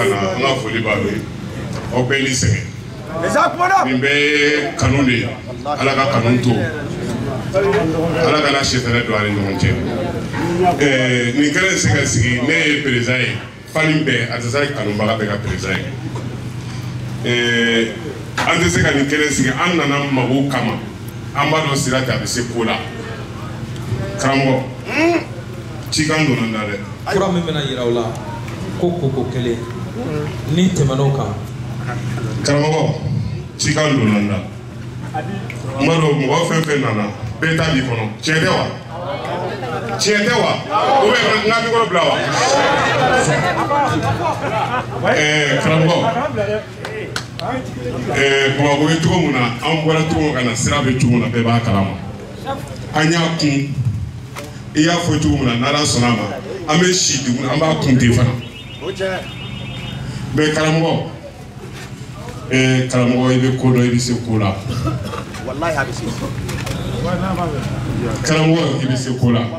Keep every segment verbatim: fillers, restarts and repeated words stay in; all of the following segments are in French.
kana an ka foli b'a ye aw bɛɛ ni sɛgɛn nin bɛɛ ye kanu de ye ala ka kanu to ala kana sɛfɛrɛ don ani ɲɔgɔn cɛ nin kɛra se ka sigi ne ye président ye fani bɛɛ a tɛ se kanubaga bɛɛ ka président ye an tɛ se ka nin kɛra sigi an nana mago kama an b'a dɔn sira tɛ a bɛ se ko la karamɔgɔ cikan donna n na dɛ kura min bɛna yira u la ko koko kelen ni tɛmɛn'o kan karamɔgɔ cikan donna n na n b'a dɔn mɔgɔ fɛn fɛn nana bɛɛ ta b'i kɔnɔ tiɲɛ tɛ wa tiɲɛ tɛ wa ou bien n ka mikoro bila wa ɛɛ karamɔgɔ ɛɛ Bamakɔ bɛ cogo min na an bɔra cogo min ka na sira bɛ cogo min na bɛɛ b'a kalama an y'a kun i y'a fɔ cogo min na n'Ala sɔnna a ma an bɛ si dugu an b'a kun ten fana mɛ karamɔgɔ ɛɛ karamɔgɔ i bɛ ko dɔn i bɛ se ko la karamɔgɔ i bɛ se ko la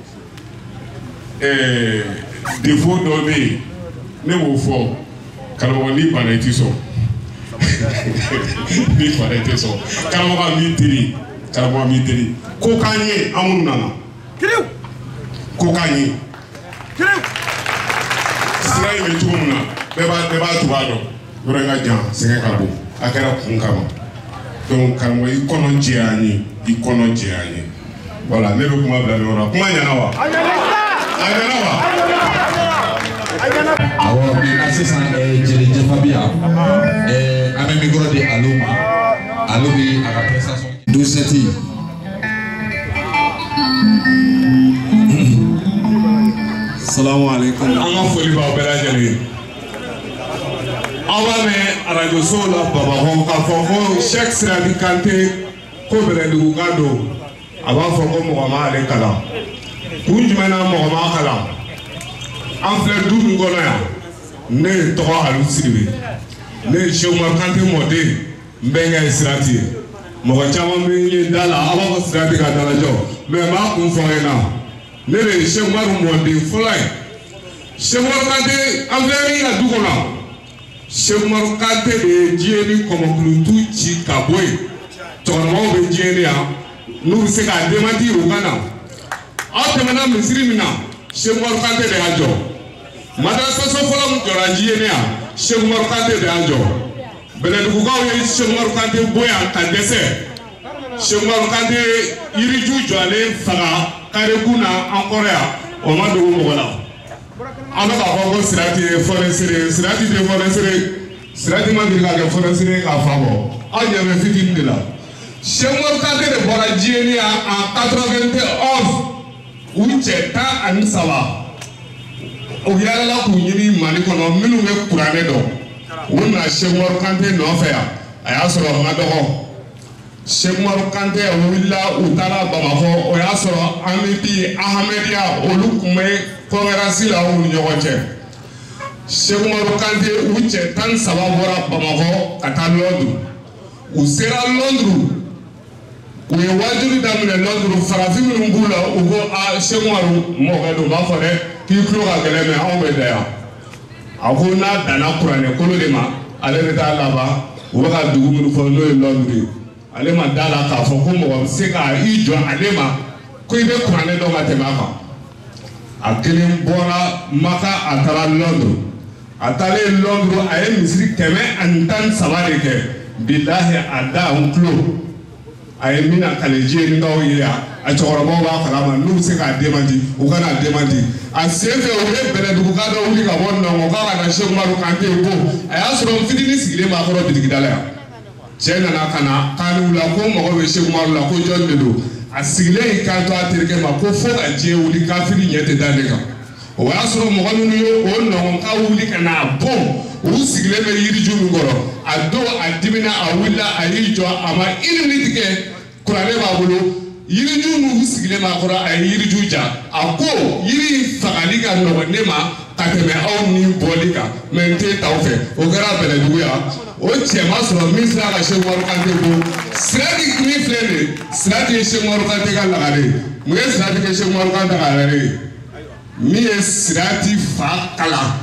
ɛɛ défaut dɔ bɛ yen ne b'o fɔ karamɔgɔ ni bana i tɛ sɔn ni bana i tɛ sɔn karamɔgɔ min teri karamɔgɔ min teri ko k'an ye an minnu nana ko k'an ye sira in bɛ cogo min na bɛɛ b'a bɛɛ b'a tugu a dɔn yɔrɔ in ka jan sɛgɛn ka bon a kɛra kun kama donc karamɔgɔ i kɔnɔ jɛya an ye i kɔnɔ jɛya an ye voilà ne bɛ kuma bila nin yɔrɔ la kuma ɲɛna wa a ɲɛna wa awɔ bi sisan jeli jɛfa bi yan an bɛ micro di alo ma alo bi a ka prestation dosɛti salamu alaikum an ka foli b'aw bɛɛ lajɛlen aw b'a mɛn arajo sow la Bamakɔ k'a fɔ ko Cheikh Siradi Kante ko Bɛlɛduguka don a b'a fɔ ko mɔgɔ ma ale kalan kun jumɛn na mɔgɔ ma kalan an filɛ du min kɔnɔ yan ne ye tɔgɔ Alu Sidibe ne ye Cheikh Umaru Kante mɔden n bɛnkɛ ye Sirati ye mɔgɔ caman bɛ ye da la a b'a fɔ Sirati ka dalajɔ mɛ n b'a kun fɔ n ɲɛna ne de ye Cheikh Umaru mɔden fɔlɔ ye Cheikh Umaru Kante an filɛ min ka du kɔnɔ Cheikh Umaru Kante de ye diɲɛ ni kɔmɔkulutu ci ka bɔ yen cɛkɔrɔbaw bɛ diɲɛ ni yan n'u bɛ se k'a démenti u ka na aw tɛmɛna misiri min na Cheikh Umaru Kante de y'a jɔ madrasaso fɔlɔ min jɔra diɲɛ ni yan Cheikh Umaru Kante de y'a jɔ Bɛlɛdugukaw ye Cheikh Umaru Kante bɔ yan ka dɛsɛ Cheikh Umaru Kante yiriju jɔlen faga karekun na an kɔrɔ yan o ma dogo mɔgɔ la an bɛ k'a fɔ ko Sirati ye forestier ye Sirati tɛ forestier Sirati ma deli ka kɛ forestier k'a fa bɔ aw ɲɛ bɛ fitinin de la Cheikh Umaru Kante de bɔra diɲɛ ni yan en quatre-vingt-onze u cɛ tan ani saba u yalala k'u ɲini Mali kɔnɔ minnu bɛ kuranɛ dɔn u na Cheikh Umaru Kante nɔfɛ yan a y'a sɔrɔ o ma dɔgɔ Cheikh Umaru Kante wulila u taara Bamakɔ o y'a sɔrɔ an bɛ bi Ahamadiya olu tun bɛ conférence la u ni ɲɔgɔn cɛ Cheikh Umaru Kante u cɛ tan ni saba bɔra Bamakɔ ka taa Londres u sera Londres u ye wajulu daminɛ Londres farafin minnu b'u la u ko a Cheikh Umaru mɔkɛ don u b'a fɔ dɛ k'i tulo ka gɛlɛn mɛ anw bɛ da yan a ko n'a danna kuranɛ kolo de ma ale bɛ taa laban u bɛ ka dugu minnu fɔ n'o ye Londres ale ma da la k'a fɔ ko mɔgɔ bɛ se ka i jɔ ale ma ko i bɛ kuranɛ dɔn ka tɛmɛ a kan a kelen bɔra Maka a taara Londres a taalen Londres a ye misiri kɛmɛ ani tan ni saba de kɛ bilahi a da n tulo a ye min na kale diɲɛnikaw ye yan a cɛkɔrɔbaw b'a kalama n'u bɛ se k'a démenti u ka n'a démenti a sen fɛ u ye Bɛlɛduguka dɔ wuli ka bɔ Nɔngɔn k'a ka na Cheikh Umaru Kante ko a y'a sɔrɔ n fitinin sigilen b'a kɔrɔ bitigida la yan cɛ nana ka na k'ale la ko mɔgɔ bɛ Cheikh Umaru la ko jɔn de don a sigilen y'i kanto a terikɛ ma ko fo ka diɲɛ wuli kafiri ɲɛ tɛ da ne kan o y'a sɔrɔ mɔgɔ minnu ye o Nɔngɔnka wuli ka n'a bɔn u sigilen bɛ yiriju min kɔrɔ a don a dimina a wulila a y'i jɔ a ma une minute kɛ kuranɛ b'a bolo yiriju minnu sigilen b'a kɔrɔ a ye yiriju ja a ko yiri fagali ka nɔgɔn ne ma ka tɛmɛ aw ni bɔli kan mɛ n tɛ t'aw fɛ o kɛra Bɛlɛdugu yan o cɛ ma sɔrɔ min sera ka Cheikh Umaru Kante ko Sirati min filɛ nin ye Sirati ye Cheikh Umaru Kante ka lagare ye mun ye Sirati kɛ Cheikh Umaru Kante ka lagare ye min ye Sirati fa kalan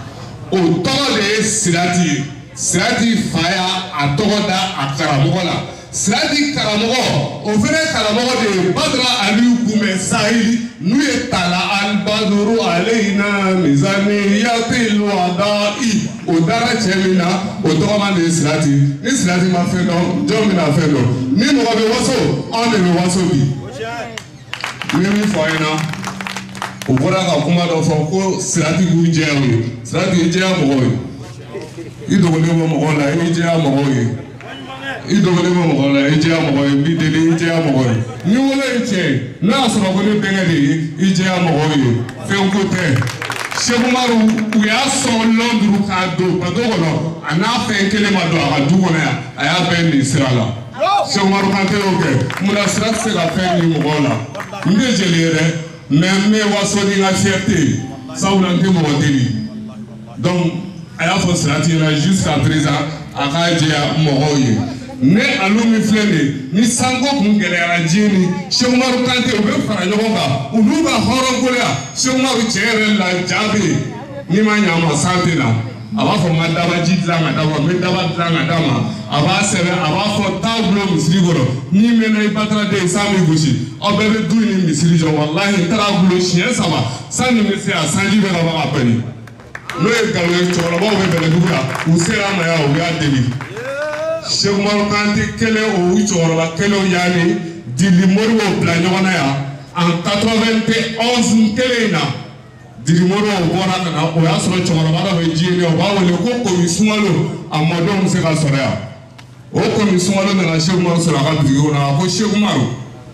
o tɔgɔ de ye Sirati ye Sirati fa y'a a tɔgɔ da a karamɔgɔ la Sirati karamɔgɔ o fana karamɔgɔ de ye Badara Aliyu Kunbɛ Sahili n'u ye Tala Albaduru aleyina mizani yatil wada'i o dara cɛ min na o tɔgɔma de ye Sirati ni Sirati ma fɛn dɔn jɔn bɛna fɛn dɔn ni mɔgɔ bɛ waso anw de bɛ waso bi n bɛ min fɔ a ɲɛna o bɔra ka kuma dɔ fɔ ko Sirati b'u jɛya o ye Sirati ye jɛya mɔgɔw ye i dogolen bɔ mɔgɔw la i ye jɛya mɔgɔw ye i dogolen bɔ mɔgɔw la i ye jɛya mɔgɔw ye n b'i deli i jɛya mɔgɔw ye ni wolo ye tiɲɛ ye n'a y'a sɔrɔ ko ne bɛnkɛ de ye i jɛya mɔgɔw ye fɛn ko tɛ Seku Umaru u y'a sɔn Lɔnduru k'a don bato kɔnɔ a n'a fɛn kelen ma don a ka du kɔnɔ yan a y'a bɛɛ nin sira la Seku Umaru Kante y'o kɛ munna sira tɛ se ka fɛn nin mɔgɔw la n tɛ jeli ye dɛ mɛ n bɛ waso ni n ka fierté ye sabula n tɛ mɔgɔ deli donc a y'a fɔ Sirati ɲɛna jusqu'à présent a k'a jɛya mɔgɔw ye ne alu min filɛ nin ye ni sanko kun gɛlɛyara diɲɛ ni Seku Umaru Kante u bɛ fara ɲɔgɔn kan u n'u ka hɔrɔnkoloya Seku Umaru cɛ yɛrɛ la ja bɛ yen n'i ma ɲɛ a ma san tɛ na a b'a fɔ n ka dabaji dilan ka d'a ma n bɛ daba dilan ka d'a ma a b'a sɛbɛn a b'a fɔ taa bulon misiri kɔnɔ n'i mɛnna i Batara den san bɛ gosi aw bɛɛ bɛ du ni misiri jɔ walahi n taara bulon siɲɛ saba san nin bɛ se yan sanji bɛ ka bɔ ka bɛnni n'o ye nkalon ye cɛkɔrɔbaw bɛ Bɛlɛdugu la u sera a ma yan u y'a deli Seku Umaru Kante kelen o cɛkɔrɔba kelenw y'a ni Dili Moribo bila ɲɔgɔn na yan en quatre-vingt-onze kelen in na Dili Moribo bɔra ka na o y'a sɔrɔ cɛkɔrɔba dɔ bɛ diɲɛ na o b'a wele ko Komi Sunkalo a mɔdenw bɛ se ka sɔrɔ yan o Komi Sunkalo nana Seku Umaru sɔrɔ a ka bitiki kɔnɔ a ko Seku Umaru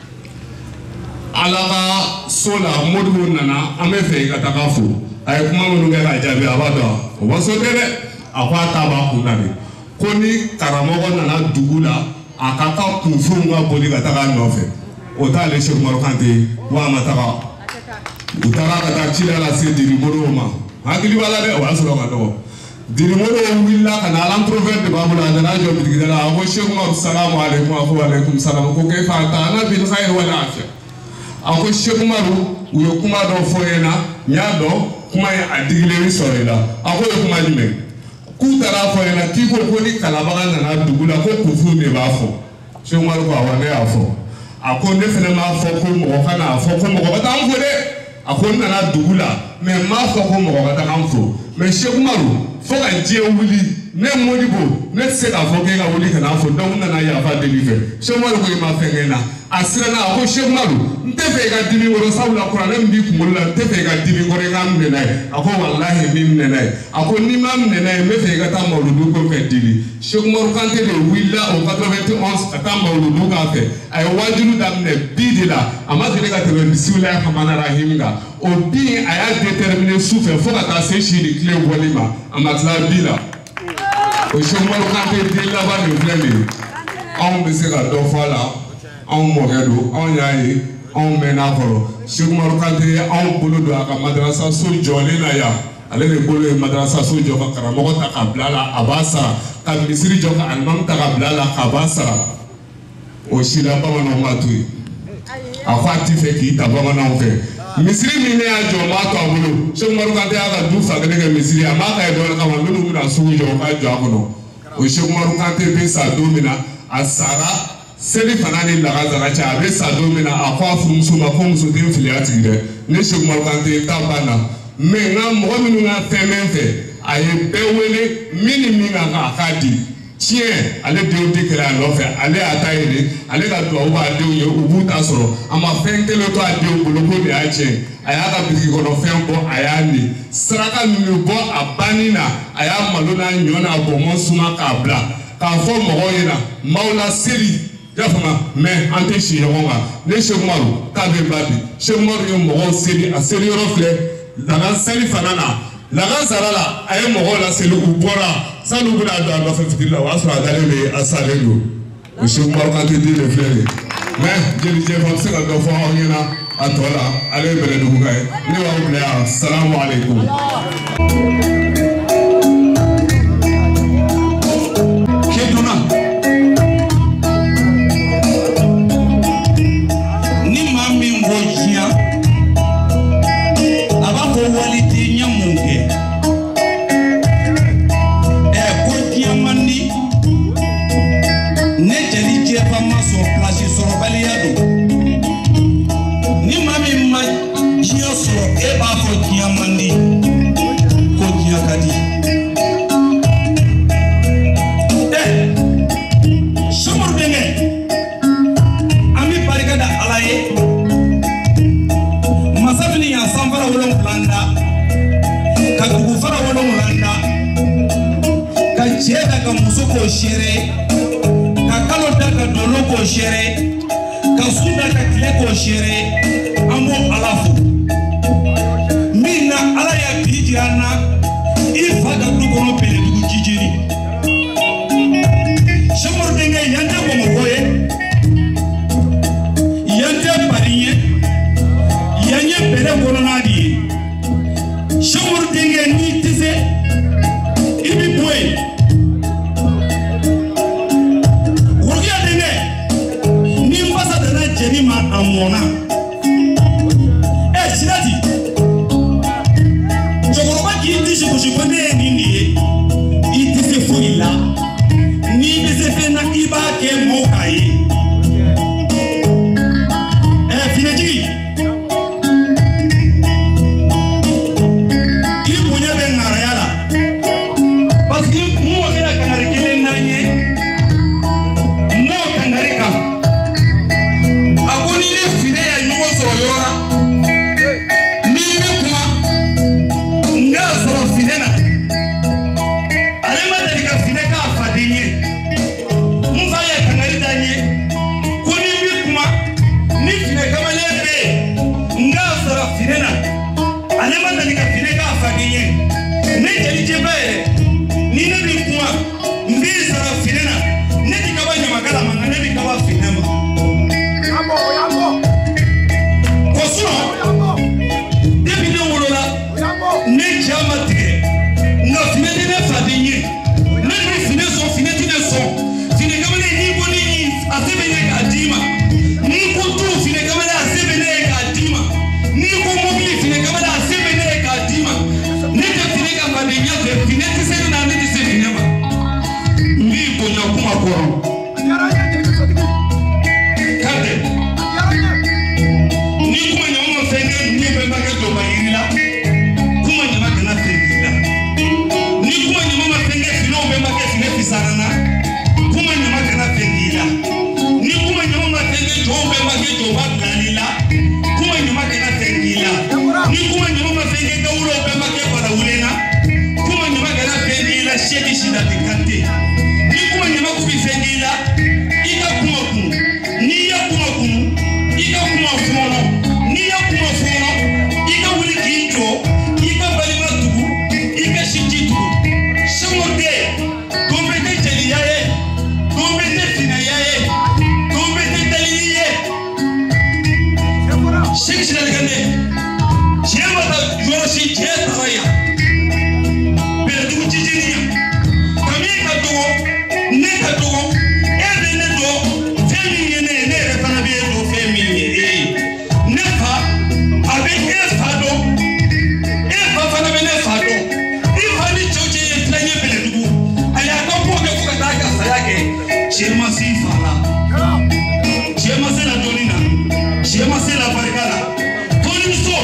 Ala ka so la Modibo nana an bɛ fɛ i ka taga fo a ye kuma minnu kɛ k'a jaabi a b'a dɔn o ma so tɛ dɛ a ko a ta b'a kun na de ko ni karamɔgɔ nana dugu la a ka taa kunfɛnw ka boli ka taga a nɔfɛ o t'ale Seku Umaru Kante ye wa a ma taga u taara ka taa cida lase Dili Modibo ma hakili b'a la dɛ o y'a sɔrɔ ka dɔgɔ Dili Modibo wulila ka na l'entrepreneur de b'a bolo a nana jɔ bitigida la a ko Seku Umaru salamu aleykum a ko aleykum salam ko k'e fa ta ala bin khayr wa lafiya a ko Seku Umaru u ye kuma dɔ fɔ e ɲɛna n y'a dɔn kuma ye a digilen sɔrɔ i la a ko ye kuma jumɛn k'u taara fɔ ɲɛna k'i ko ko ni kalabaga nana dugu la ko kunfin de b'a fɔ Seku Umaru ko awɔ ne y'a fɔ a ko ne fana m'a fɔ ko mɔgɔ ka n'a fɔ ko mɔgɔ ka taa an fo dɛ a ko n nana dugu la mɛ n m'a fɔ ko mɔgɔ ka taa an fo mɛ Seku Umaru fo ka diɲɛ wuli ne Modibo ne tɛ se k'a fɔ k'e ka wuli ka n'a fɔ donc n nana yafa deli fɛ Seku Umaru ko i ma fɛn kɛ n na a siranna a ko Seku Umaru n tɛ fɛ i ka dimi kɔrɔ sabula kuranɛ min b'i kunkolo la n tɛ fɛ i ka dimi kɔrɔ i ka minɛ n'a ye a ko walahi n b'i minɛ n'a ye a ko n'i ma minɛ n'a ye n bɛ fɛ i ka taa mawuludu ko fɛ dili Seku Umaru Kante de wulila o quatre-vingt-onze ka taa mawuludu k'a fɛ a ye wajibi daminɛ bi de la a ma deli ka tɛmɛ bisimilahi rahmani rahim kan o bi a y'a déterminé su fɛ fo ka taa se sini tile bɔli ma a ma tila bi la o Seku Umaru Kante den laban nin filɛ nin ye anw bɛ se ka dɔ fɔ a la anw mɔkɛ don anw y'a ye anw mɛnna kɔrɔ Seku Umaru Kante ye anw bolo don a ka madarasa so jɔlen na yan ale de bolo ye madarasa so jɔ ka karamɔgɔ ta ka bila la a b'a sara ka misiri jɔ ka alimamu ta ka bila la a b'a sara o si la bamananw ma to yen a ko a ti fɛ k'i ta bamananw fɛ misiri min ne y'a jɔ n b'a to a bolo Seku Umaru Kante y'a ka du fa kelen kɛ misiri a m'a ka ye dɔwɛrɛ kama minnu bɛna sugu jɔ o ka jɔ a kɔnɔ o Seku Umaru Kante bɛ sa don min na a sara seli fana ni lagazara cɛ a bɛ sa don min na a ko a furumuso ma ko muso den filiya tigi dɛ ne Seku Umaru Kante ta banna mɛ nka mɔgɔ minnu ka fɛn bɛ n fɛ a ye bɛɛ wele min ni min kan a k'a di tiɲɛ ale denw tɛ kɛlɛ a nɔfɛ ale y'a ta ɲini ale ka duwawu b'a denw ye u b'u ta sɔrɔ a ma fɛn kelen to a denw bolo ko de y'a tiɲɛ a y'a ka bitiki kɔnɔ fɛn bɔ a y'a nin saraka min bɛ bɔ a banni na a y'a malo n'a ɲɔ n'a bɔnbɔn suma k'a bila k'a fɔ mɔgɔw ɲɛna maaw la seli i y'a faamu mɛ an tɛ si ɲɔgɔn kan ne Seku Umaru k'a bɛ ba bi Seku Umaru ye mɔgɔw seli a seli yɔrɔ filɛ lagan seli fana na lagan sara la a ye mɔgɔw la seli u bɔra sani u bɛna don a nɔfɛ fitiri la o y'a sɔrɔ a dalen bɛ a salen don o Seku Umaru Kante den de filɛ nin ye mɛ jelijɛ fɔ a bɛ se ka dɔ fɔ aw ɲɛna a tɔ la ale ye Bɛlɛdugu ka ye ne b'aw bila yan salamu aleykum. Wali ti ɲɛ mun kɛ ka muso ko sere ka kalo da ka dolo ko sere ka su da ka tile ko sere an b'o ala fo min na ala y'a bi jira an na i fa ka du kɔnɔ Bɛlɛdugu Jijini Sɛkumaru denkɛ yan tɛ Bamakɔ ye yan tɛ Bari ye yan ye Bɛlɛ kɔnɔna de ye Sɛkumaru denkɛ n'i tɛ se i bɛ bɔ yen Worokiya denkɛ ni n basa dana jɛni ma a mɔna ɛ Sirati cɛkɔrɔba k'i disi gosi ko ne ye nin de ye i tɛ se foyi la n'i bɛ se fɛn na i b'a kɛ mɔgɔw k'a ye ɛ finɛtigi i bonya bɛ ŋaraya la parce que mɔgɔ kɛra kangari kelen n'an ye mɔgɔ kangari kan a ko n'i ni finɛ ye ɲɔgɔn sɔrɔ yɔrɔ la n'i bɛ kuma n'a sɔrɔ finɛ na ale ma deli ka finɛ k'a faden ye n fa ye kangari da n ye ko n'i bɛ kuma ni finɛ kamalen bɛ yen n'a sɔrɔ finɛ na ale ma deli ka finɛ k'a faden ye ne jelijɛba yɛrɛ ni ne bɛ kuma n b'i sɔrɔ finɛ na ne ti kaba ɲamakala ma nka ne bɛ kaba finɛ ma ko sinɔn depuis ne wolola ne ja ma tigɛ nka finɛ tɛ ne faden ye ne de bɛ finɛ sɔn finɛ tɛ ne sɔn finɛ kamalen n'i ko ne yi a se bɛ ne k'a d'i ma n'i ko tu finɛ kamalen a se bɛ ne ye k'a d'i ma n'i ko mobili finɛ kamalen a se bɛ ne ye k'a d'i ma ne tɛ finɛ ka fadenya fɛ finɛ tɛ se ne na ne tɛ se finɛ ma n b'i bonya kuma kɔrɔ kante n'i kuma ɲama ma fɛn kɛ ne bɛ ba kɛ jɔba yiri la kuma ɲama kana fɛn k'i la n'i kuma ɲama ma fɛn kɛ finɛw bɛ ba kɛ finɛ fisara na kuma ɲama kana fɛn k'i la ni kuma ɲama ma fɛn kɛ jɔnw bɛ ba kɛ jɔba bilali la kuma ɲama kana fɛn k'i la ni kuma ɲama ma fɛn kɛ gawurow bɛ ba kɛ barawulen na kuma ɲama kana fɛn k'i la Seki Sidati Kante ni kuma ɲama ko bɛ fɛn k'i la i ka kuma kun n'i ye kuma kun i ka kuma fɔɔnɔ n'i ye kuma fɔɔnɔ i ka wuli k'i jɔ i ka balima tugu i ka sinji tugu Sɛkumaru den don bɛ tɛ jeliya ye don bɛ tɛ finɛya ye don bɛ tɛ dalili ye Seki Sidati Kante tiɲɛ ma taa yɔrɔ si tiɲɛ taara yan Bɛlɛdugu Jijini yan kami ka dɔgɔ ne ka dɔgɔ e bɛ ne dɔn fɛn min ye ne ye ne yɛrɛ fana bɛ e dɔn fɛn min ye e ye ne fa a bɛ e fa dɔn e fa fana bɛ ne fa dɔn i fa ni cɛw cɛ ye filan ye Bɛlɛdugu a y'a ka ko kɛ fo ka taa ka saya kɛ cɛ ma se i fa la cɛ ma se la dɔnni na cɛ ma se la barika la dɔnnimuso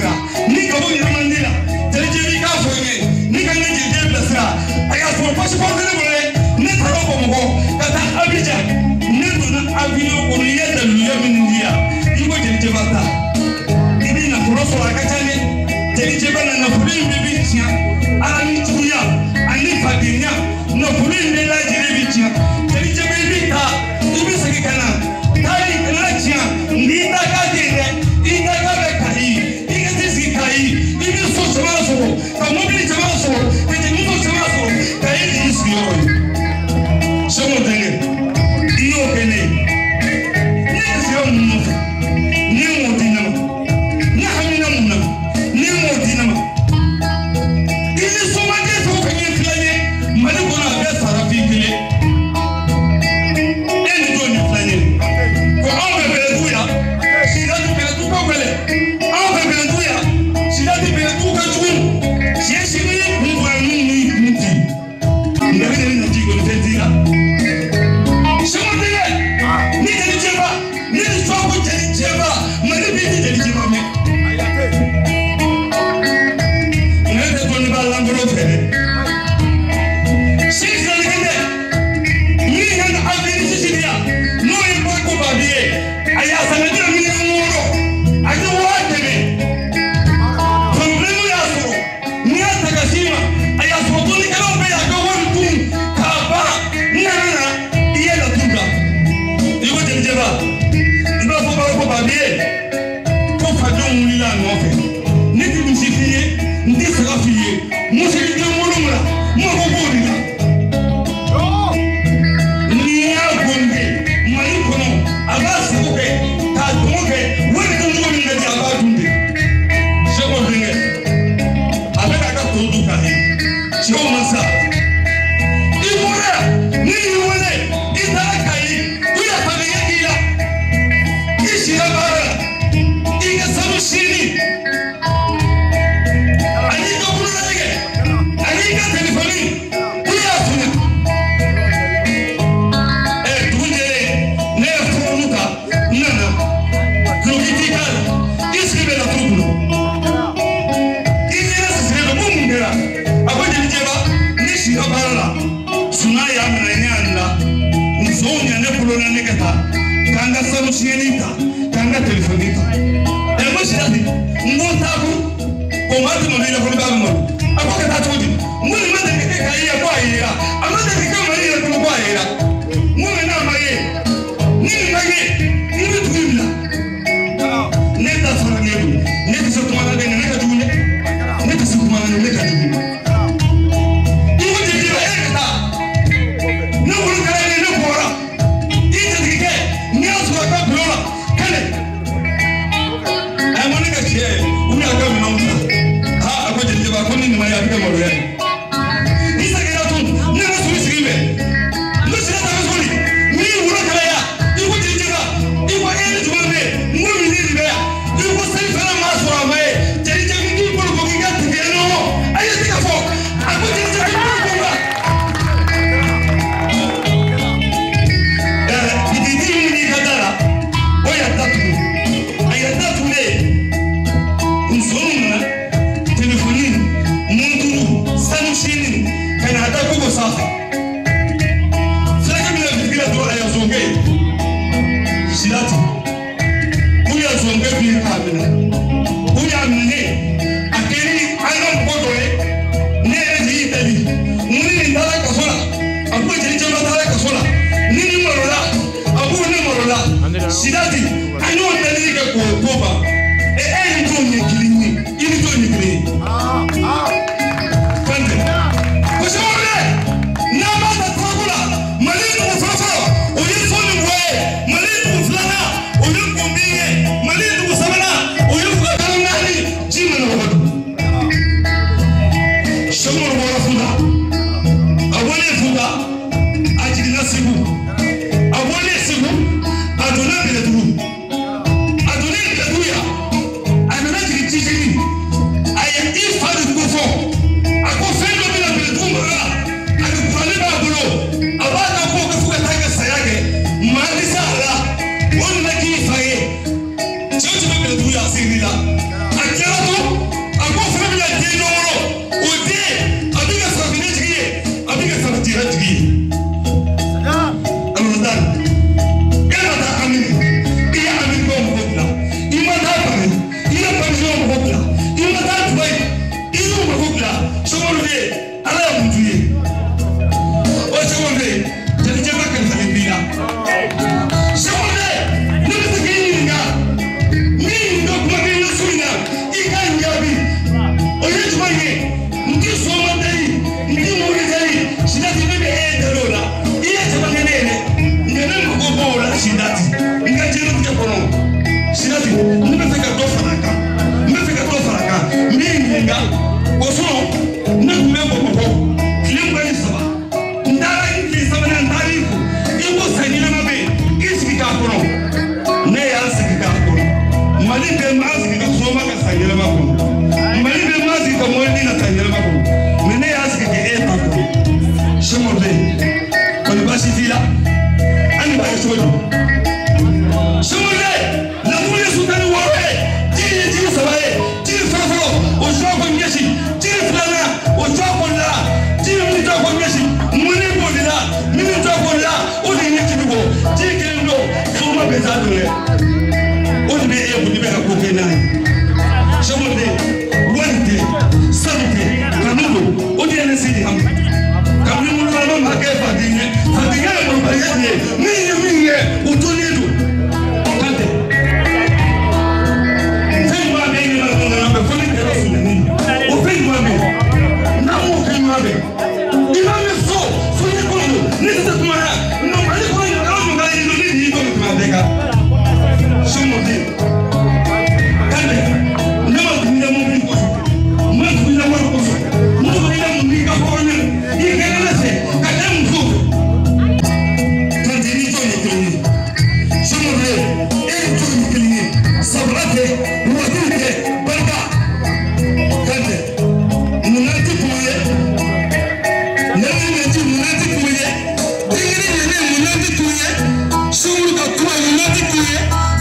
blasira ni ko ni mandila tele je ka fo ni ni ka ni je blasira aya fo passport ne bole ne ta ko mo ka ta Abidjan ne do na avion ko ni yeda lu ya min dia iko je je bata ibi na ko so aka tane tele je bana na fulin bibi tia ala ni tuya ani fadinya no fulin ne la je bibi tia tele je bibi ta ibi sagi kana tai kana tia ni ta ka de ita ka be kai ika tisi kai ibi so samaso ka mobili samaso ka je muso samaso ka yi isiyo somo tenge iyo kene ni isiyo muno ni mo dinama ni hamina muno ni mo dinama ili so manje so ka ni flanye mali ko na be sara fi kile eni do ni flanye ko on be be duya sida du be du ko bele on be be duya sida du be du ko juun si si ni mu wa ni ni muti ngari ni ni ji ko te dira somo tenge ni te jeba ni so ko te jeba mali bi te jeba me ngere to ni ba langoro fere si se ni kende ni han avini si dia no e ko ko ba die aya sa ni mi ni moro ajo wa tebe problemu ya so ni ata kasima aya so to ni kana be ya ko won tun ka ba ni na iye la tuga iwo je jeba ibo ko ba ko ba die ko fa jo mu la no fe ni ti mi si fiye ndi sa ka fiye mo se ni mo lo mura mo ko ko ni la ni ya gonge mali kono aba su ke ta gonge woni to ngo ni na aba dunde se ko dinge abe ka ka to du ka ni se o masa imura ni wole ita kai tu ya fa ni kila ishi ya bara inga sabu shini ani ko kuna nige ani ka telefoni tu ya funa e tunje ne fonuka nana logical iski be la tubulo ini na se be mungera abaje njeba ni shi ka bara suna ya mna nyanda nzonya ne kulona negata kanga sabu shini ta kanga telefonita e mo shi ati ngota ku ko mati mo ni la ko ba mo akoka ta todi muni mate ke kai ya kwa ira amate ke kama ira ko kwa ira muni na maye ni maye ni bitwimla ne ta fara ne ne ta so tuma ne ne ka tugule ne ta so tuma ne ka tugule iwo je je ba e ta no ko ka ne no kora ita dike ni aso ka blola kale ai mo ne ka che uni aka mi na ha ako je je ba ko ni ma ya ka mo re isa ke na tun ne na suri sigime no se ta ka suri ni wura kala ya iwo je je ba iwo e ni tuma be mo mi ni ni be ya iwo se fela ma so ma e je je mi ki ko ko ga te no ayi ti ka fo ako je je ki ko ba eh di di ni ka dara o ya tatu aya tatu le nzona telefoni munduru sanushini kana hata kuko safi sasa mimi nafikiria tu aya zonge shidati kuya zonge bi kamina kuya mne akeni ana mkodole ne eji itali muni ndala kasola abu je je ndala kasola nini morola abu ne morola shidati ano ndali ke ko koba e e nto ni kilini ini to ni kilini ah ah kande ko shore na ba ta takula mali ko fafa o yi so ni we mali ko flana o yi ko biye mali ko sabana o yi mali bɛ maa sigi ka sɔgɔma ka san yɛlɛma kɔnɔ mali bɛ maa sigi ka mɔbili na san yɛlɛma kɔnɔ mɛ ne y'a sigi k'e ta kɔnɔ sɛmɔ bɛ yen kɔni baasi t'i la an ni b'a ye cogo di sɛmɔ bɛ lamɔ ye sutani wɔɔrɔ ye jiri ye jiri saba ye jiri fɔlɔ fɔlɔ o jɔ ko ɲɛsin jiri filanan o jɔ ko la jiri min jɔ ko ɲɛsin mɔni b'o de la minnu jɔ ko la o de ye ɲɛci bɔ jiri kelen don sɔgɔma bɛ taa don dɛ. O de bɛ e bolo bɛ ka ko kɛ n'a ye sɛmɔ tɛ wari tɛ sanu tɛ kanu don o de ye ne se de ma kabini minnu ma ma kɛ faden ye fadenya ye malobaliya de ye min ye min ye o tonnen don kan tɛ fɛn ɲuman bɛ yen nɔ nana bɛ fɔ ne kɛra funɛni o fɛn ɲuman bɛ n'a m'o fɛn ɲuman bɛ i b'a mɛn fɔ fo ne kɔnɔ don ne tɛ se kuma na nka mali kɔnɔ ɲamakala ɲamakala ye ne de y'i dɔn ka tɛmɛ a bɛɛ kan. Sumode, kande, nama kunya mumbi koso, ma kunya wala koso, mu kunya mumbi ka kone, i kene se, kade mko. Kande ni to ni kini. Sumode, e to ni kini, sabrate, wadite, barka. Kande, munati kuye, nani nati munati kuye, ingri nene munati kuye, sumur ka kuwa munati kuye.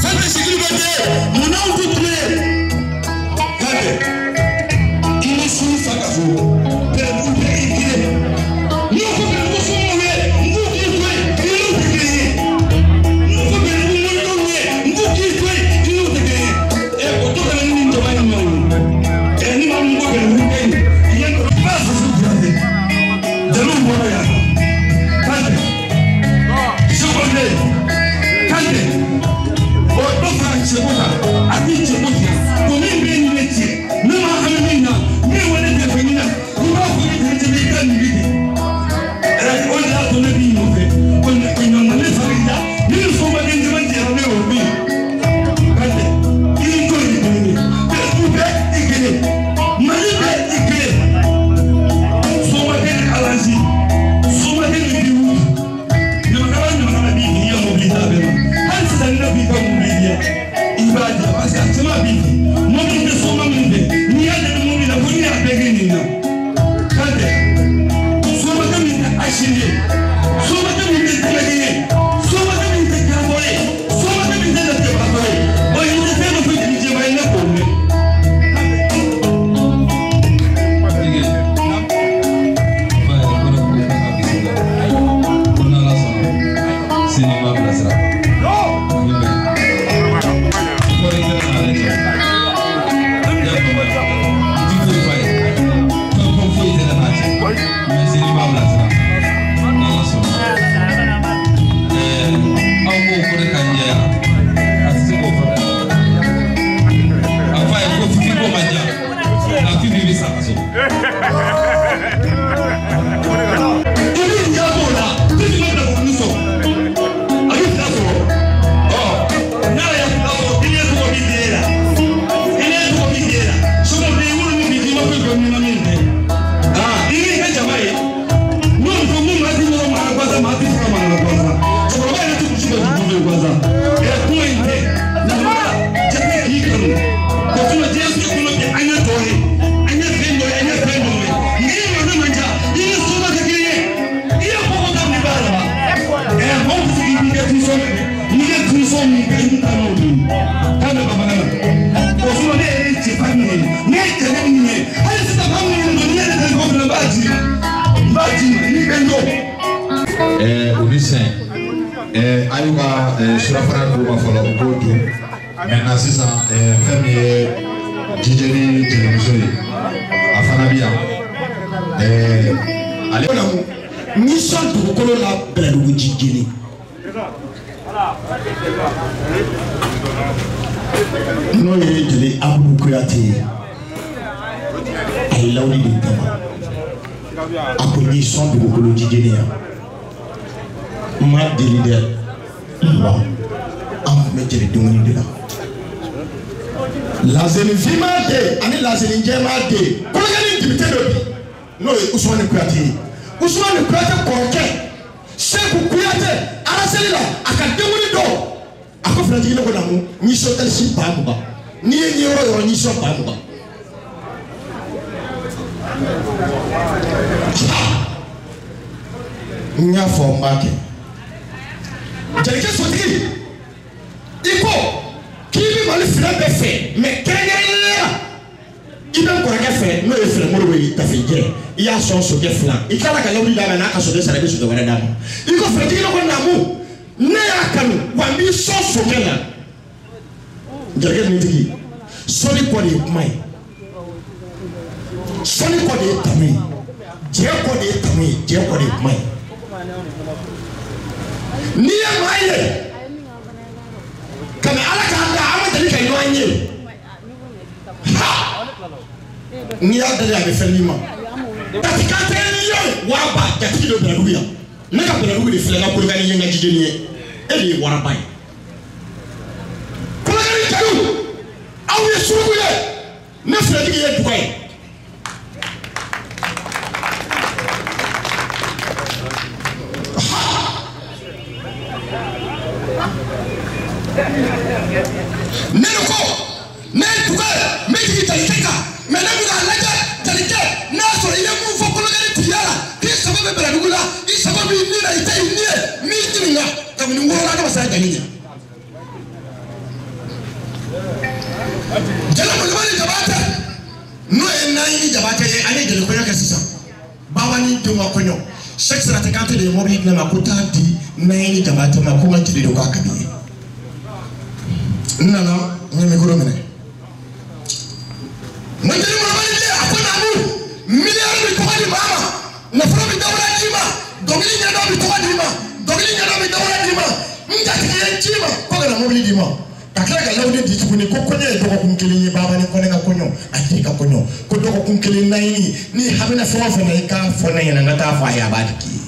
Munau tutle, kade, ini suri fakafu, perlu beikile, nuko perlu sumule, nuki tue, ilu tekeye, nuko perlu mulunye, nuki tue, ilu tekeye. Eh, oto kala ni ndo bani mawu, eh ni mawu nuko perlu beikile, iyan basu sujade, jalu mbona ya, kade, shukole, kade. Cheboka, ati cheboka, kuni mbeni mechi, nama hamina, mewale defenina, kuma kuni defenina nibidi. Eh, on a tourné bien mauvais, on a une année farida, nous sommes pas des gens qui ont eu obi. Kade, il connaît les ennemis, mais tout est éclairé, malgré éclairé. Sommes des alasi, sommes des biou. Nous n'avons pas de vie qui est mobilisable. Hans n'a pas vu comme mobilisable. Ibadah, pasal cuma bini, mungkin bersama mungkin, ni ada mungkin aku ni ada begini na, kade, semua kami tak asyik, semua kami tak lagi, semua kami tak boleh, semua kami tak dapat boleh, oh ini saya mesti jadi jemaah nak boleh. Sinema belasra. Ayuka surafara duma fɔlɔ o b'o dun maintenant sisan fɛn min ye jijeni jelimuso ye a fana bi yan ale na nisɔn dugukolo la bɛlɛdugu jijeni n'o ye jeli Abudu Kuyate ye a ye lawuli de kama a ko nisɔn dugukolo jijeni yan ma deli dɛ wa an bɛ jeli dumuni de la lazeli finma de ani lazeli jɛma de kolokɛli dibite dɔ bi n'o ye Usumani Kuyate ye Usumani Kuyate kɔrɔkɛ Seku Kuyate araseli la a ka dumuni dɔ a ko filajigi ne ko na mu nisɔn tɛli si ba mugan ni ye ni yɔrɔ yɔrɔ ni sɔn ba mugan n y'a fɔ n b'a kɛ jelikɛ sotigi i ko k'i bɛ mali fila bɛɛ fɛ mɛ kɛrɛnkɛrɛnnenya i bɛ kɔrɔkɛ fɛ n'o ye filɛmuru ye tafejɛ i y'a sɔn sojɛ fila i tilala ka lawuli d'a ma n'a ka sojɛ sara i bɛ sojɛ wɛrɛ d'a ma i ko filɛtigi dɔ ko naamu ne y'a kanu wa n b'i sɔn sojɛ la jelikɛ minitigi sɔnni kɔ de ye kuma ye sɔnni kɔ de ye tamu ye jɛ kɔ de ye tamu ye jɛ kɔ de ye kuma ye n'i ye maa ye ka na ala k'a da an ma deli ka ɲɔgɔn ye ha n'i y'a deli a bɛ fɛn d'i ma parce que an tɛ n'i ye waraba jatigi dɔ bɛndugu yan ne ka bɛndugu de filɛ n ka kolokani ye n ka jijeni ye e de ye waraba ye kolokani jeliw aw ye suruku ye ne filɛtigi ye duga ye ne ko ne duga me jigi jalikɛ kan mɛ ne bɛna lajɛ jalikɛ n'a sɔrɔ i ye mun fɔ kolokani tigiya la k'i sago bɛ bɛndugu la i sago b'i ni na i tɛ i ni ye min ɲininka kabini wolola ne ma se a jani ɲɛ jala mɔlibali jabatɛ n'o ye naɲini jabatɛ ye ale jeli kɔɲɔ kɛ sisan baba ni denw ka kɔɲɔ Cheikh Sirate Kante de ye mɔbili di ne ma ko taa di naɲini jabatɛ ma ko n ka jeli de k'a ka di ye n nana n ye mikoro minɛ n ka jeli mɔlibali de a ko naamu miliyari bɛ tɔgɔ di maa ma nafolo bɛ dawura d'i ma dɔnkili ɲɛdɔn bɛ tɔgɔ d'i ma dɔnkili ɲɛdɔn bɛ dawura d'i ma n jatigi ye ci ma ko ka na mɔbili d'i ma ka tila ka lawudi di tuguni ko kɔɲɔ ye dɔgɔkun kelen ye baba ni kɔnɛ ka kɔɲɔ a tɛ ka kɔɲɔ ko dɔgɔkun kelen naɲini ni hamina fɛn o fɛn na i k'a fɔ ne ɲɛna n ka taa fɔ a ye a b'a di k'i ye.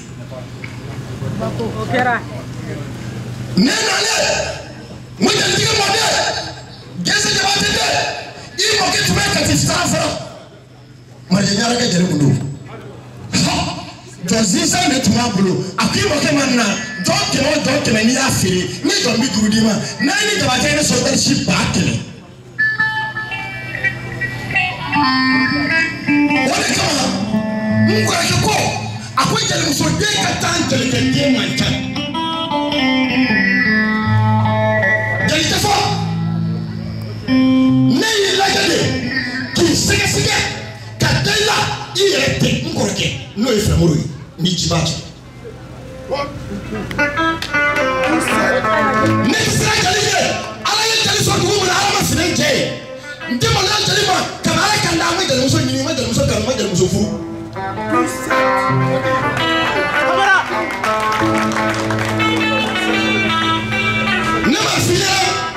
o kɛra. ne nalen n ko jalitigi mɔden gɛsɛ jabatɛ dɛ i mɔkɛ tun bɛ kati sara fɔlɔ marijɛ ɲarakɛ jeli kun don jɔn sinsan de tun b'a bolo a ko i mɔkɛ ma na jɔn kɛmɛ o jɔn kɛmɛ n'i y'a feere ni jɔn bi duuru d'i ma n'a ye ni jabatɛ ye ne sɔrɔ si ba kɛmɛ o de kama n kɔrɔkɛ ko a ko jelimuso den ka taa jelikɛ den man ca jelikɛ fɔ ne y'i lajɛ de k'i sɛgɛsɛgɛ ka da i la i yɛrɛ tɛ n kɔrɔkɛ n'o ye fɛnmuru ye ni ji b'a cɛ ne sera jeli ye ala ye jeli sɔn dugu min na ala ma finɛ cɛ ye n tɛ maloya jeli ma ka na ala kan da an ma jelimuso ɲini n ma jelimuso kanu n ma jelimuso furu ne ma f'i ye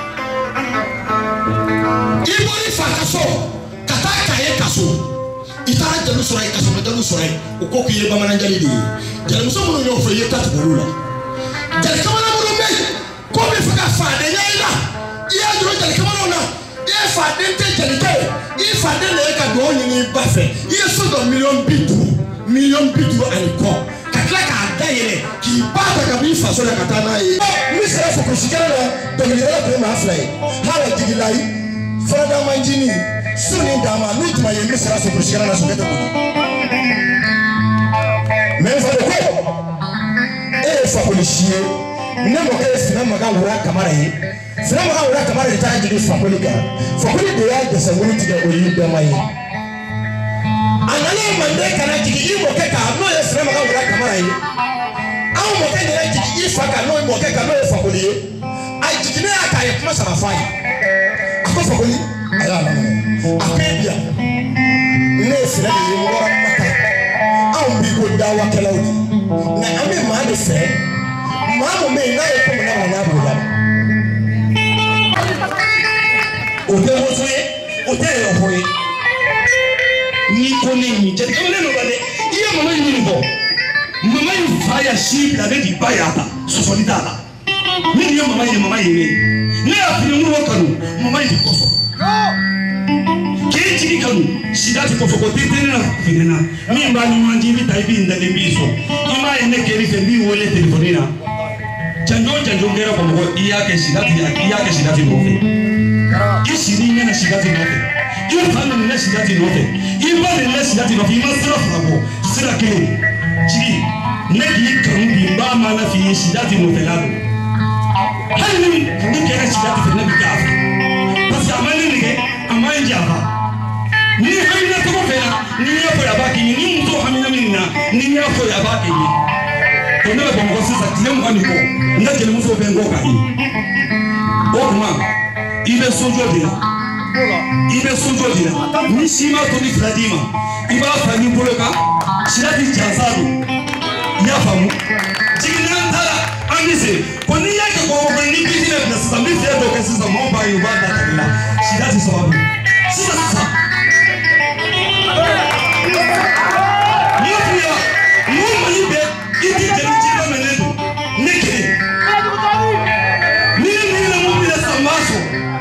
i bɔr'i fa ka so ka taa k'a ye ka so i taara jeliw sɔrɔ yen ka sɔrɔ jeliw sɔrɔ yen o ko k'i ye bamanan jeli de ye jelimuso minnu y'o fɔ i ye ta tugu olu la jeli kamana minnu bɛ yen ko bɛ fɛ ka fadenya i la i y'a jɔ jeli kamanaw na i ye faden tɛ jelikɛ ye i faden de ye ka dugawu ɲini i ba fɛ i ye so jɔ miliyɔn bi duuru miliyɔn bi duuru ani kɔ ka tila k'a dayɛlɛ k'i ba ta ka b'i faso la ka taa n'a ye. n bɛ sera fokosikɛla la dɔnkilidala tun ye maa fila ye hali jigilayi farada manjini su ni dama n'u tuma ye n bɛ sera fokosikɛla la sokɛ tɛ boli mɛ n fa de ko e ye fakolisi ye ne mɔkɛ ye Sinamaga Wura Kamara ye Sinamaga Wura Kamara de t'a jigin fakoli kan fakoli de y'a dɛsɛ wolo tigɛ o y'i bɛnma ye a nana manden kana jigin i mɔkɛ kan n'o ye Sinamaga Wura Kamara ye anw mɔkɛ nana jigin i fa kan n'o ye mɔkɛ kan n'o ye fakoli ye a jiginnen y'a k'a ye kuma saba f'a ye a ko fakoli a y'a laminɛ a ko e bi yan ne ye Sinɛ de ye wɔɔrɔ mata anw b'i ko dawakɛlaw de nka an bɛ maa de fɛ maa mun bɛ yen n'a ye komi n'a ma n'a b'o la o tɛ woso ye o tɛ yɛrɛfɔ ye n'i ko ne nin jate ne n'o la dɛ i ye mama in ɲini bɔ mama in fa y'a si bila ne k'i ba y'a ta sɔsɔli t'a la ne nin ye mama ye mama ye ne ne y'a fini ŋunu kanu mama in kɔfɛ k'e jigi kanu sida ti kɔfɛ ko tɛ tɛ ne na fini na min b'a ɲuman di i bɛ taa i b'i dalen b'i sɔn i m'a ye ne kɛrɛ fɛ n b'i wele telefɔni na janjo janjo kɛra bamakɔ i y'a kɛ sida ti i y'a kɛ sida ti nɔfɛ i siri ɲɛna sidati nɔfɛ i fa minɛ sidati nɔfɛ i ba minɛ sidati nɔfɛ i ma sira fila bɔ sira kelen jigi ne k'i kanu bi n b'a ma lafi ye sidati nɔfɛ la don hali ni ni kɛra sidati fɛ ne bɛ k'a fɛ parce que a ma ne nɛgɛ a ma n janfa ni hamina tɔgɔ fɛ la ni n y'a fɔ a b'a kɛ n ye ni muso hamina min na ni n y'a fɔ a b'a kɛ n ye o ne bɛ bamakɔ sisan tile mugan ni kɔ n ka jelimuso bɛ n kɔ ka ye o tuma i bɛ sojɔ de la i bɛ sojɔ de la ni si ma to ni fila d'i ma i b'a fa n'i bolo kan sidati jansa don i y'a faamu jiginna taara an bɛ se ko n'i y'a kɛ kɔkɔ ni bisi bɛ bila sisan n bɛ fɛn dɔ kɛ sisan maaw b'a ye u b'a da tagi la sidati sababu sisan sisan n'i y'o f'i ye n'o mali bɛ i ti jeli ci dɔ mɛnɛ don ne kelen ni ne ni na mun bɛ san b'a sɔrɔ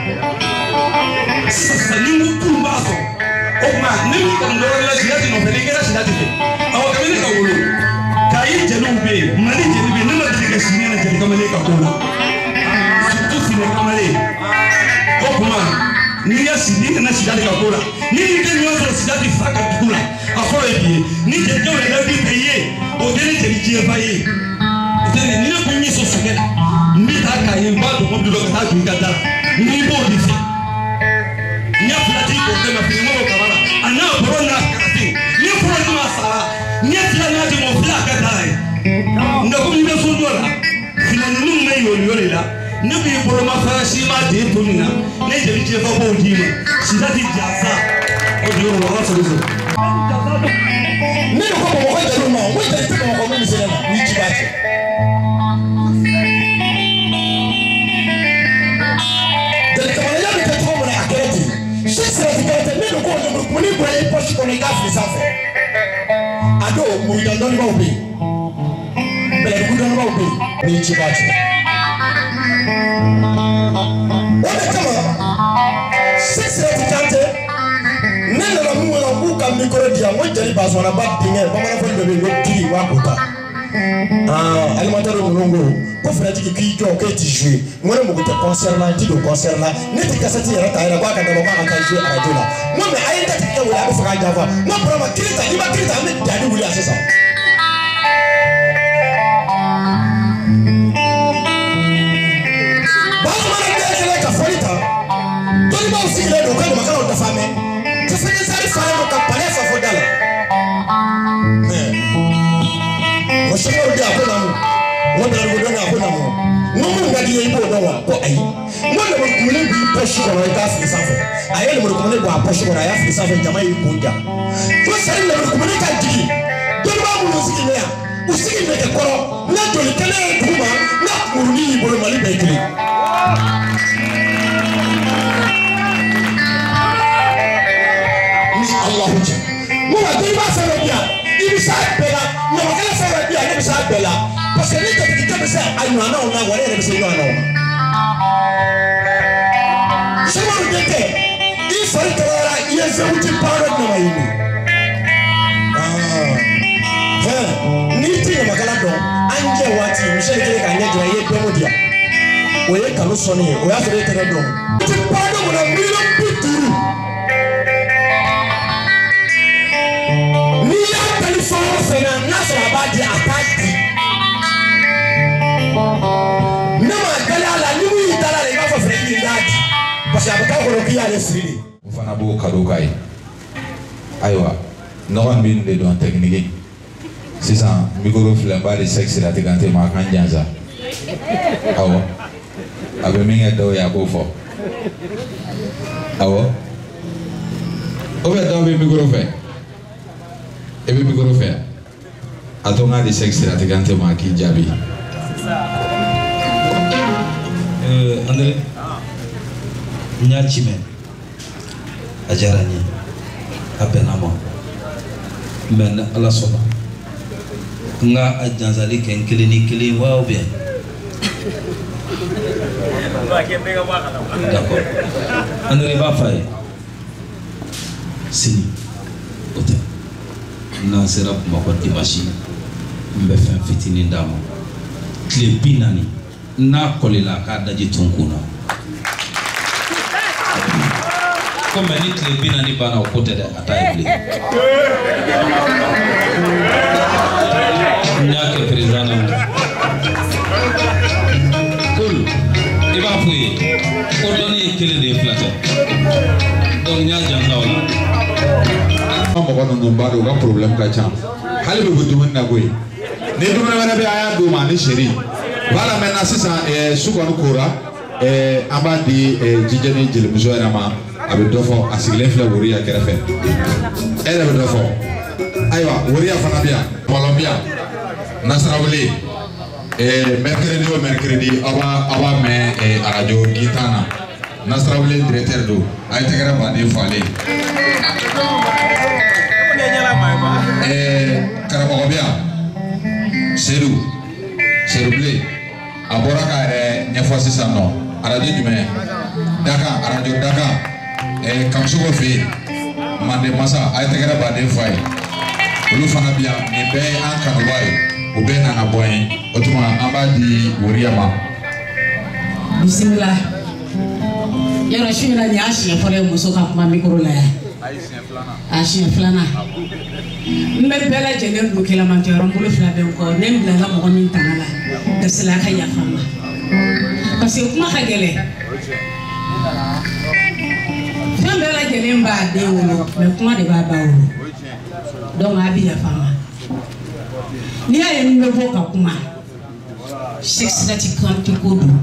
sisan ni mun tun b'a sɔrɔ o tuma ne min kanu dɔrɔn la sidati nɔfɛ ni kɛra sidati fɛ awɔ kabini ka wolo k'a ye jeliw bɛ yen mali jeli bɛ yen ne ma deli ka si ɲɛna jeli kamalen ka ko la surtout finɛ kamalen o tuma n'i y'a si n'i nana sidati ka ko la ni n'i tɛ ɲɔgɔn sɔrɔ sidati fa ka dugu la a fɔlɔ ye bi ye ni jeliw yɛrɛ bɛ bɛn ye o tɛ ni jeli tiɲɛba ye o tɛ ni ne ko min sɔrɔ sɛgɛ la n bɛ taa k'a ye n b'a dɔn mɔbili dɔ ka taa jɔ i ka da la n'i b'o de fɛ n y'a fila di k'o kɛ ma fini mɔgɔw kaba la a n'a bɔrɔ n'a karate ni fɔlɔ ni ma sara n ye fila n'a di ma o fila a ka da la ye nka komi n bɛ so jɔ la finanininw bɛ yɔli yɔli la ne b'i bolo ma fara si ma den to nin na ne jeli tiɲɛba b'o d'i ma sidati jansa o de y'o wa sɔrɔ sɔrɔ. ne de ko bamakɔ jeliw ma n ko jeli tɛ bamakɔ min bɛ se ne ma ni ci b'a cɛ. jeli kamalenya bɛ kɛ cogo min na a kɛra ten si sirati kɛra ten ne de ko lemurukumuni bɔra i pɔsi kɔnɔ i k'a fili sanfɛ a don morijan dɔnnibaw bɛ yen bɛlɛdugu dɔnnibaw bɛ yen ni ci b'a cɛ. o de kama si sirati kante ne nana mun kɔnɔ k'u ka mikoro di yan n ko jeli basɔnna ba denkɛ bamananfɔli dɔ bɛ yen ko kiri wa k'o ta aa alimatɛri ninnu ko ko finɛtigi k'i jɔ k'e ti jouer n ko ne mago tɛ concert la n ti don concert la ne ti kasɛti yɛrɛ ta yɛrɛ k'a ka dabɔ k'a ka taa jouer arajo la n ko mɛ a ye n datigi kɛ wele a bɛ fɛ k'a janfa n ko burama kiri ta n'i ma kiri ta an bɛ danni wuli yan sisan. bamanankan kɛlen ka fɔli ta dɔnnibaw sigilen don u ka ɲamakalaw dafa mɛn tɛsɛgɛ sari falen don ka palais fa fo da la o sɛgɛw di a ko namu n ko bɛlɛdugu dɔnni a ko namu n ko mun ka di ye i b'o dɔn wa ko ayi n ko lemurukumuni b'i pɔsi kɔnɔ i k'a fili sanfɛ a ye lemurukumuni bɔ a pɔsi kɔnɔ a y'a fili sanfɛ jama y'i kun ja fo sari lemurukumuni ka jigin dɔnnibaw minnu sigilen yan u sigi nɛgɛ kɔrɔ n'a joli kɛnɛ ye dugu ma n'a kurunin y'i bolo mali bɛɛ kelen. ni alahu cɛ n ko wa i b'a fɛn dɔ di yan i bɛ s'a bɛɛ la ɲamakala fɛn dɔ di yan ne bɛ s'a bɛɛ la parce que ni jatigikɛ bɛ se a ɲɔgɔnnaw na wa ne yɛrɛ bɛ se ɲɔgɔnnaw ma. sɛbɛnw de tɛ i fari kalayara i ye fɛnw ti pan dɔ nama ye nin. hɛn n'i ti ɲamakala dɔn an jɛ waati misɛli kelen k'a ɲɛ jira i ye dɔnko di yan o ye kalo sɔnni ye o y'a sɔrɔ e tɛ ne dɔn. i ti pan dɔ kɔnɔ miliyɔn bi duuru. n'i y'a tali fɛn o fɛn na n'a sɔrɔ a b'a di a t'a di. ne ma gɛlɛya la ni mun y'i da la i b'a fɔ fɛnɛ k'i y'a di parce que a bɛ k'a kɔnɔ k'i y'ale siri de. o fana b'o kado k'a ye ayiwa nɔgɔ min de dɔn tɛkiniki sisan mikoro filɛ n b'a di sɛki sirati kante ma a kan jansa awɔ a bɛ min kɛ dɔw ye a k'o fɔ awɔ o bɛ dɔw bɛ mikoro fɛ e bɛ mikoro fɛ a to n k'a di sɛki sirati kante ma a k'i jaabi. Andre n y'a ci mɛn a diyara n ye a bɛnna ma mɛ ni ala sɔnna n ka a janzali kɛ n kelen ni kelen wa ou bien d'accord Andre i b'a fɔ a ye sini o tɛ n'an sera Bamakɔ dimanche n bɛ fɛn fitinin d'a ma tile bi naani n'a kɔlila k'a daji tun kun na comme ni tile bi naani banna o ko tɛ dɛ a t'a ye bilen n y'a kɛ président na cool i b'a f'u ye ko dɔnni ye kelen de ye fila tɛ donc n y'a jansa o la mɔgɔ ninnu b'a dɔn u ka problème ka ca hali bɛ bɔ dumuni na koyi ni dumuni wɛrɛ bɛ a y'a d'u ma ni seri voilà maintenant sisan su kɔni kora an b'a di jijɛ ni jelimuso yɛrɛ ma a bɛ dɔ fɔ a sigilen filɛ woriya kɛrɛfɛ e yɛrɛ bɛ dɔ fɔ ayiwa woriya fana bɛ yan bɔlɔn bɛ yan nasarawuli mercredi o mercredi aw b'a aw b'a mɛn arajo Gintan na nasarawuli directeur don a ye tɛgɛrɛ baden fɔ ale karamɔgɔ bɛ yan Seydou Seydou Bilen a bɔra k'a yɛrɛ ɲɛfɔ sisan nɔ arajo jumɛn Dakan arajo Dakan Kamsogo fɛ yen Mande Masa a ye tɛgɛrɛ baden fɔ a ye olu fana bɛ yan nin bɛɛ ye an kanuba ye u bɛɛ nana bɔ yen o tuma an b'a di woriya ma. Bisimila yɔrɔ su in na nin y'a siɲɛ fɔlɔ ye muso ka kuma mikoro la yan a siɲɛ filanan n bɛ bɛɛ lajɛlen don kɛlɛmantɔyɔrɔ n bolo fila bɛ n kɔ ne bila la mɔgɔ min tanga la gasila ka yafa n ma parce que kuma ka gɛlɛn fɛn bɛɛ lajɛlen b'a den wolo mais kuma de b'a ba wolo donc a bɛ yafa n ma n'i y'a ye n bɛ bɔ ka kuma Cheikh Sirati Kante ko don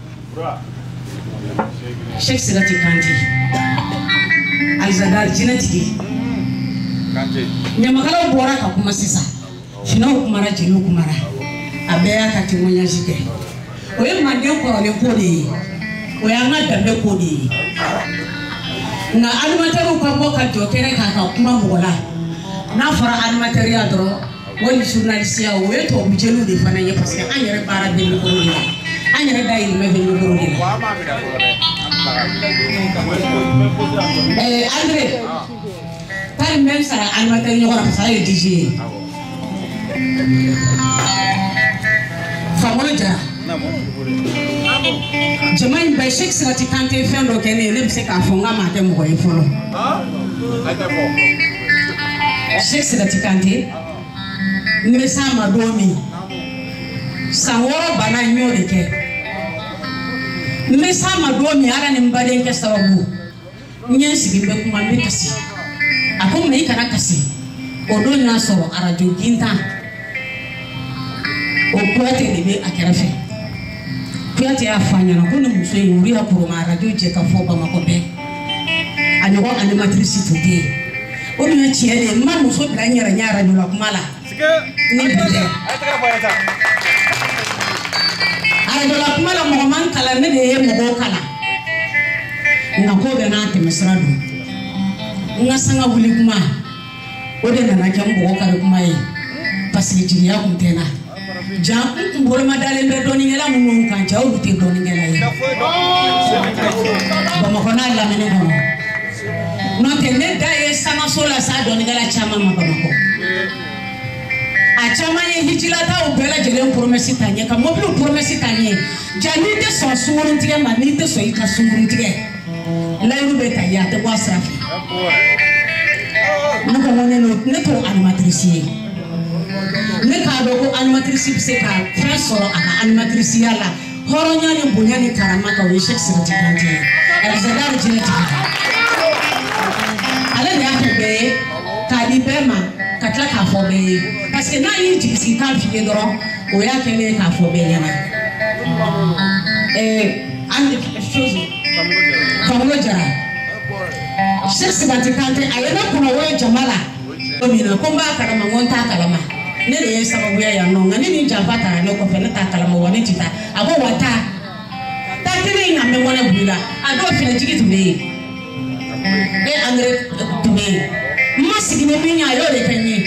Cheikh Sirati Kante Alizadar jinɛtigi ɲamakalaw bɔra ka kuma sisan finaw kumara jeliw kumara a bɛɛ y'a ka témoignage kɛ o ye manden kɔrɔlen ko de ye o y'an ka danbe ko de ye nka animateurs ka bɔ ka jɔ kɛnɛ kan ka kuma mɔgɔ la n'a fɔra animateur ya dɔrɔn wali journaliste ya o ye tubabu jeliw de fana ye parce que an yɛrɛ baara bɛ micro de la an yɛrɛ dayirimɛ bɛ micro de la ɛɛ André tari même sara animateur ɲɔgɔn na parce que ale ye D J ye Famolo Jara jama in bɛɛ Cheikh Sirati Kante fɛn dɔ kɛ ne ye ne bɛ se k'a fɔ n k'a ma kɛ mɔgɔ ye fɔlɔ Cheikh Sirati Kante n bɛ s'a ma don min san wɔɔrɔ bana n y'o de kɛ n bɛ s'a ma don min ala ni n badenkɛ sababu n ye n sigi n bɛ kuma n bɛ kasi a ko mɛ i kana kasi o don y'a sɔrɔ arajo Gintan o Kuyate de bɛ a kɛrɛfɛ Kuyate y'a fɔ a ɲɛna ko nin muso in olu y'a kuruma arajo jɛ ka fɔ Bamakɔ bɛɛ a ɲɔgɔn animatrice tun tɛ yen o dun ye tiɲɛ de ye n ma muso bila n yɛrɛ ɲɛ arajo la kuma la ni bi tɛ arajo la kuma la mɔgɔ man kalan ne de ye mɔgɔw kalan nka ko bɛɛ n'a tɛmɛsira don n ka sanga wuli kuma o de nana kɛ n bɔgɔ kari kuma ye parce que jigiya kun tɛ n na ja n kun boloma dalen bɛ dɔnnikɛla minnu kan ja olu tɛ dɔnnikɛla ye Bamakɔ n'a lamini kɔnɔ n'o tɛ ne da ye sangaso la s'a dɔnnikɛla caman ma Bamakɔ a caman ye hijilataw bɛɛ lajɛlen promesse ta ɲɛ ka mobiliw promesse ta ɲɛ ja n'i tɛ sɔn sunkurunin tigɛ ma n'i tɛ sɔn i ka sunkurunin tigɛ layiru bɛ ta ye a tɛ bɔ a sira fɛ ne ko ne ne t'o animatrice ye ne k'a dɔn ko animatrice bɛ se ka fɛn sɔrɔ a ka animatriciya la hɔrɔnya ni bonya ni karama kan o ye Cheikh Sirati Kante ye Alizadar jinɛtigi ale de y'a kɛ bɛɛ ye k'a di bɛɛ ma ka tila k'a fɔ bɛɛ ye parce que n'a y'i jigi sigi kan f'i ye dɔrɔn o y'a kɛ ne ye k'a fɔ bɛɛ ɲɛna ɛɛ an chose Famolo Jara Cheikh Sirati Kante a ye ne kunna o ye jama la ko min na ko n b'a kalama ko n t'a kalama ne de ye sababuya yan nɔ nka ni nin janfa taara ne kɔfɛ ne t'a kalama wa ne ti taa a ko wa taa taa kelen in na n bɛ mɔnɛ buli la a dɔw finɛtigi tun bɛ yen e André tun bɛ yen n ma sigi ni min ye a y'o de kɛ n ye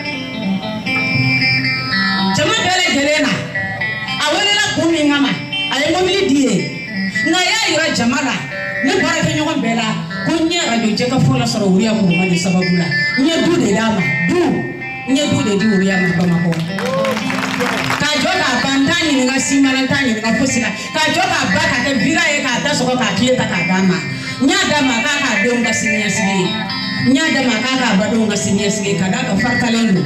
jama bɛɛ lajɛlen na a welela kun min kama a ye mobili di ye nka a y'a yira jama la ne baarakɛɲɔgɔn bɛɛ la ko n ye arajo jɛka fɔ la sɔrɔ wuriya kuruma de sababu la n ye du de d'a ma du n ye du de di wuriya ma Bamakɔ k'a jɔ k'a ban n t'a ɲininka siman n t'a ɲininka fosi la k'a jɔ k'a ba k'a kɛ vira ye k'a da sɔgɔ k'a tile ta k'a d'a ma nyada ma kaka donga sinya sigi nyada ma kaka badonga sinya sigi kada ka farkalendo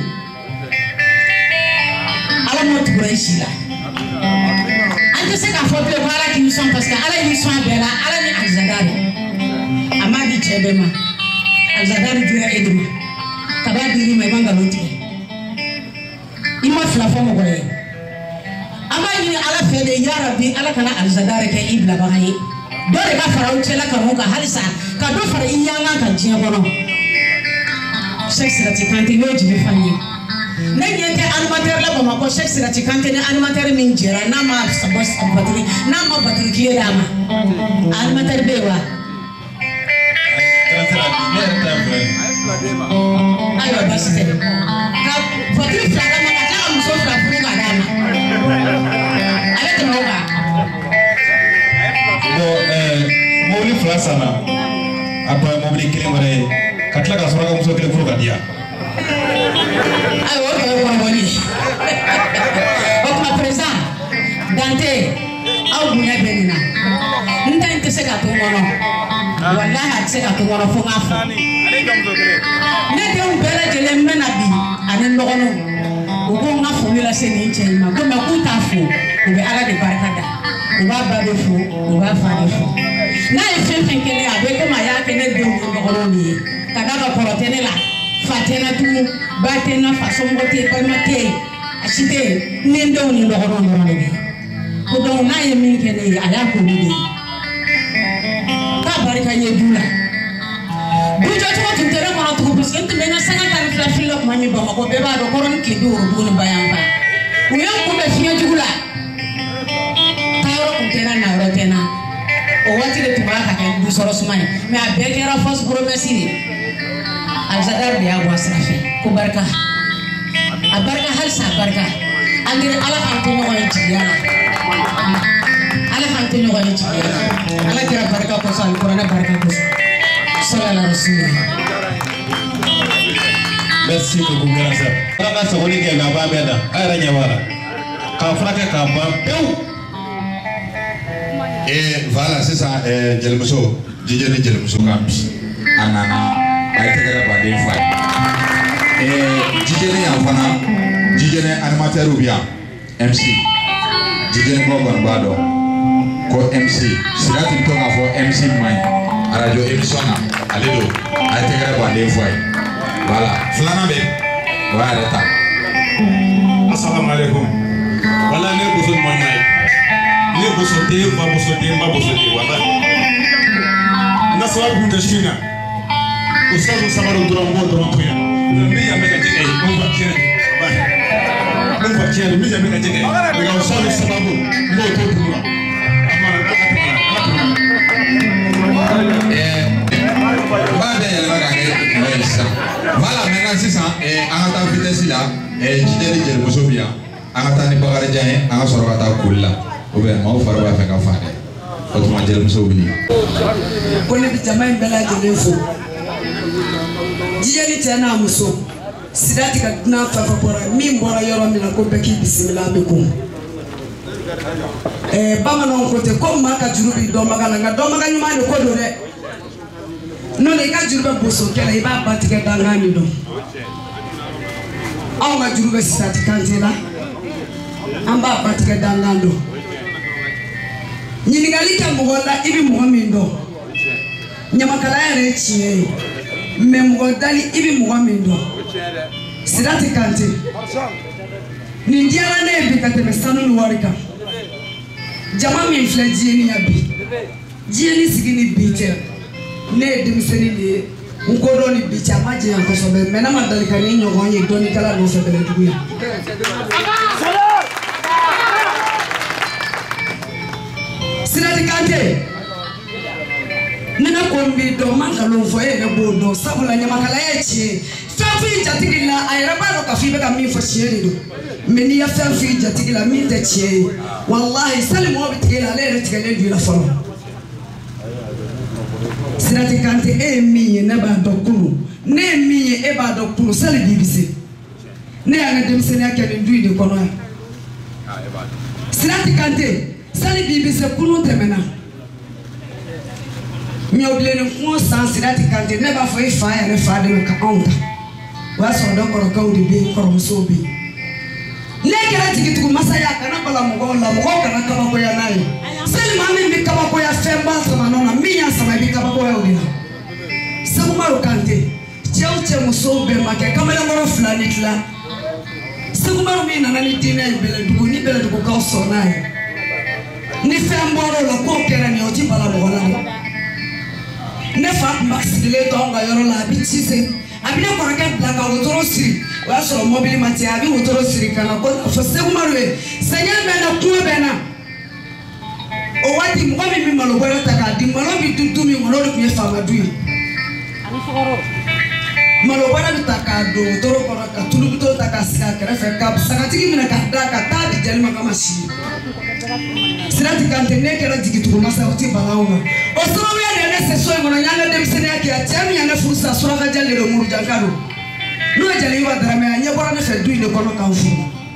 ala mo tubraishila ante se ka fope wala ki son parce que ala ni son bela ala ni azadari amadi chebema azadari dura eduma kada diri mai banga loti ima fla fomo goye amadi ala fele ya rabbi ala kana azadari ke ibla bahayi dole ka fara uche la kamuka halisa ka do fara iyanga ka jiya bono sexe ratikante yoji be fanyi na yente animateur la bama ko sexe ratikante ne animateur min jera na ma sabos batri na ma batri kiye dama animateur bewa ayo basite ka batri flaga ma ka am so fra fuga dama ale to moga mobili fila sana apa mobili kelen wɛrɛ ka tila ka sɔrɔ ka muso kelen furu ka di yan ayiwa o kɛra kɔnɔbɔli ye o tuma président Dante aw bonya bɛ nin na n ta in tɛ se ka to n kɔnɔ walahi a tɛ se ka to n kɔnɔ fo n k'a fɔ ne denw bɛɛ lajɛlen n bɛna bi ani nɔgɔninw u ko n ka foli lase nin cɛ in ma ko mɛ k'u t'a fo u bɛ ala de barika da u b'a ba de fo u b'a fa de fo n'a ye fɛn fɛn kɛ ne a bɛ komi a y'a kɛ ne denw ni dɔgɔninw ni ye ka da ka kɔrɔ tɛ ne la fa tɛ n na tugun ba tɛ n na fasomɔgɔ tɛ yen balima tɛ yen a si tɛ yen ne denw ni dɔgɔninw dɔrɔn de bɛ yen ko donc n'a ye min kɛ ne ye a y'a k'olu de ye k'a barika ɲɛ du la du jɔcogo tun tɛ ne kɔnɔ tugun parce que n tun bɛ n ka sanga tan ni fila fili la tuma min Bamakɔ bɛɛ b'a dɔn kɔrɔ ni tile bi wɔɔrɔ dugu ni bayanfa u ye n kunbɛn fiɲɛ jugu la taayɔrɔ kun tɛ n na nayɔrɔ tɛ n na o waati de tun b'a ka kɛ du sɔrɔ suma ye mais a bɛɛ kɛra fausse promesse de Alzadar de y'a bɔ a sira fɛ ko barika a barika halisa a barika an gɛrɛ ala k'an to ɲɔgɔn ye jigiya la ala k'an to ɲɔgɔn ye jigiya la ala kɛra barika kosɔn ali kuranɛ barika kosɔn sɔlala rasulila. Merci beaucoup grand sœur. Ala ka sagoni kɛ k'a ban bɛɛ da a yɛrɛ ɲɛ b'a la k'a furakɛ k'a ban pewu. Et voilà, c'est ça, euh, Jelmuso, Dj ni Jelmuso Kampi, Anana, Aïtegara Badé Fay. Et Dj ni Anfana, Dj ni animateur ou bien M C, Dj ni Boban Bado, ko M C, c'est là que tu as M C Mai, à radio émission, allez do, Aïtegara Badé Fay. Voilà, Flana be, voilà l'état. Assalamu alaikum. Voilà, nous besoin de mon ne bosote ba bosote ba bosote wala na sababu ndashina usazo sabaro drongo drongo ya mimi ya meka tege ko ba kire ba ko ba kire mimi ya meka tege ga usazo sababu ngo to duma amana eh ba de ya la ga ke ça voilà maintenant c'est ça et en tant que vitesse là et jideli jel bosobia en tant ni bagara jaye en soro kata kulla ou bien ma fara ba fe ka faade o tuma jel muso wili ko ne bi jama en bela jele fo jijeli tena muso sidati ka na fa fa bora min bora yoro mi na ko be ki bismillah be ko eh bamanon ko te ko ma ka jurubi do magala nga do maga nyuma ko do de non e ka jurube boso kala e ba batike danga mi do aw ma jurube sidati kantela amba batike danga do nyinigali ka mugola ibi mugomindo nyamakala yare chiye me mugodali ibi mugomindo sidati kante ni ndiara ne bi kate mesanu ni warika jama mi fle jieni yabi jieni sigini bite ne demiseni ni ngodo ni bicha maji yanko sobe mena madalika ni nyogonye doni kala no sobe tuya sidati kante nina kombi do mangalo foye ne bodo sabula nyamakala yechi fafi jatigila ayraba ka fi be ka mi fo chieri do meni ya fafi jatigila mi te chieri wallahi salimu wa bitigila le retigale du la folo sidati kante e mi ne ba dokulu ne mi e ba dokulu sali bibise ne ya ngem sene akene ndu de kono sidati kante sali bibise kunu temena mi obile ko san Sirati Kante ne ba fo e fa ya ne fa de ka onda wa so do ko ko de be ko so be ne kera tiki tuku masaya kana bala mo la mo kana kama ko ya nai sel mami mi kama ko ya femba sama nona mi ya sama bi kama ko ya odina sabu maro Kante cheo che mo so be ma ke kama ya moro fulani tla sabu maro mi na ni dine bele dugu ni bele dugu ka so nai ni femboro lo ko kera ni oti bala mo la ne fa maxile to nga yoro la bi chise abile ko raka blaka wotoro siri wa so mobile mati abi wotoro siri kana ko fo se kumarwe senya bena kuwa bena o wati mo mi mi malo bora taka di malo bi tutu mi mo lo mi fa ma duyi ani fogoro malo bora bi taka do wotoro ko raka tulu bi to taka sika kare fe ka saka tigi mi na ka daka ta di jeli makama shi Sirati Kante ne kera jigi tuku masa oti balaunga o sababu ya ne se so ngono nyanga dem sene yake ya chami yana fursa sura ka jalle do muru jankado no jale yiwa drama ya nyebora ne fe duine kono kanfu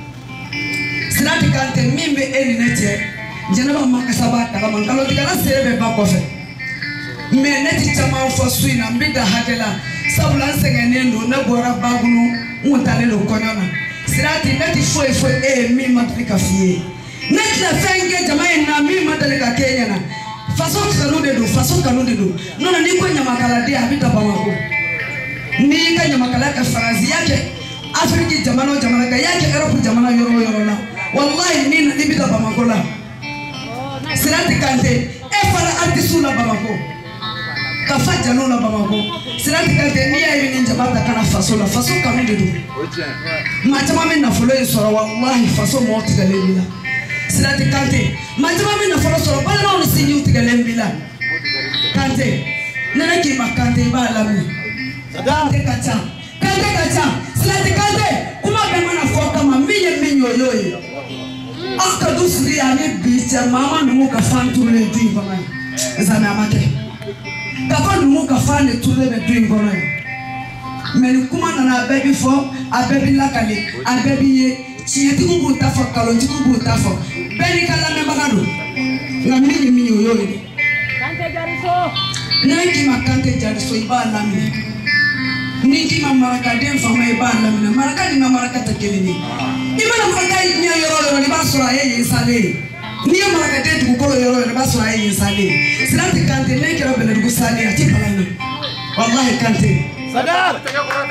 Sirati Kante mimbe eni nete jena ba makasa ba kala mangalo digala serebe ba ko fe me neti chama fo suina mbida hakela sabula nsengene ndo na bora bagunu mutale lo konyona Sirati neti fo fo e mi matrika fie net la fenge jamae na mi madale ka Kenya na façon kanude do façon kanude do nona ni ko nyamakala de abita Bamako ni ka nyamakala ka farazi yake Afrika jamano jamana ka yake Europe jamana yoro yoro na wallahi ni na bita Bamako la Sirati Kante e fara artisu la Bamako ka faja no la Bamako Sirati Kante ni ayi ni jabata kana façon la façon kanude do ma chama men na folo yesoro wallahi façon mo tigalebila Sirati Kante majama mi na folo soro bala na onisi uti galembila Kante nana ki makante ba lami Kante kacha Kante kacha Sirati Kante kuma bema na foka ma miye minyo yoyi aka dusri ya ne bicha mama numu ka fantu le dui bama zame amake ka fa numu ka fa ne tule be dui bama meni kuma na baby fo a baby lakale a baby ye chiyeti kubu tafo kalonji kubu tafo beni kala me bagado na mini mini yoyi Kante jariso nengi makante jariso iba lamine ningi mamaraka dem fama iba lamine maraka ni mamaraka takelini imana maraka ni yoro yoro ni basura ye sale ni maraka de tukolo yoro ni basura ye sale Sirati Kante nengi ro bele dugu sale ati balana wallahi Kante sadar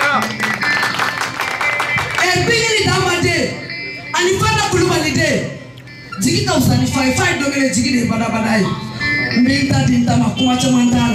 e bini damade ani fanda kulubalide jigita usani five five dogele jigide bada badai mbinta dinta makuma chamandala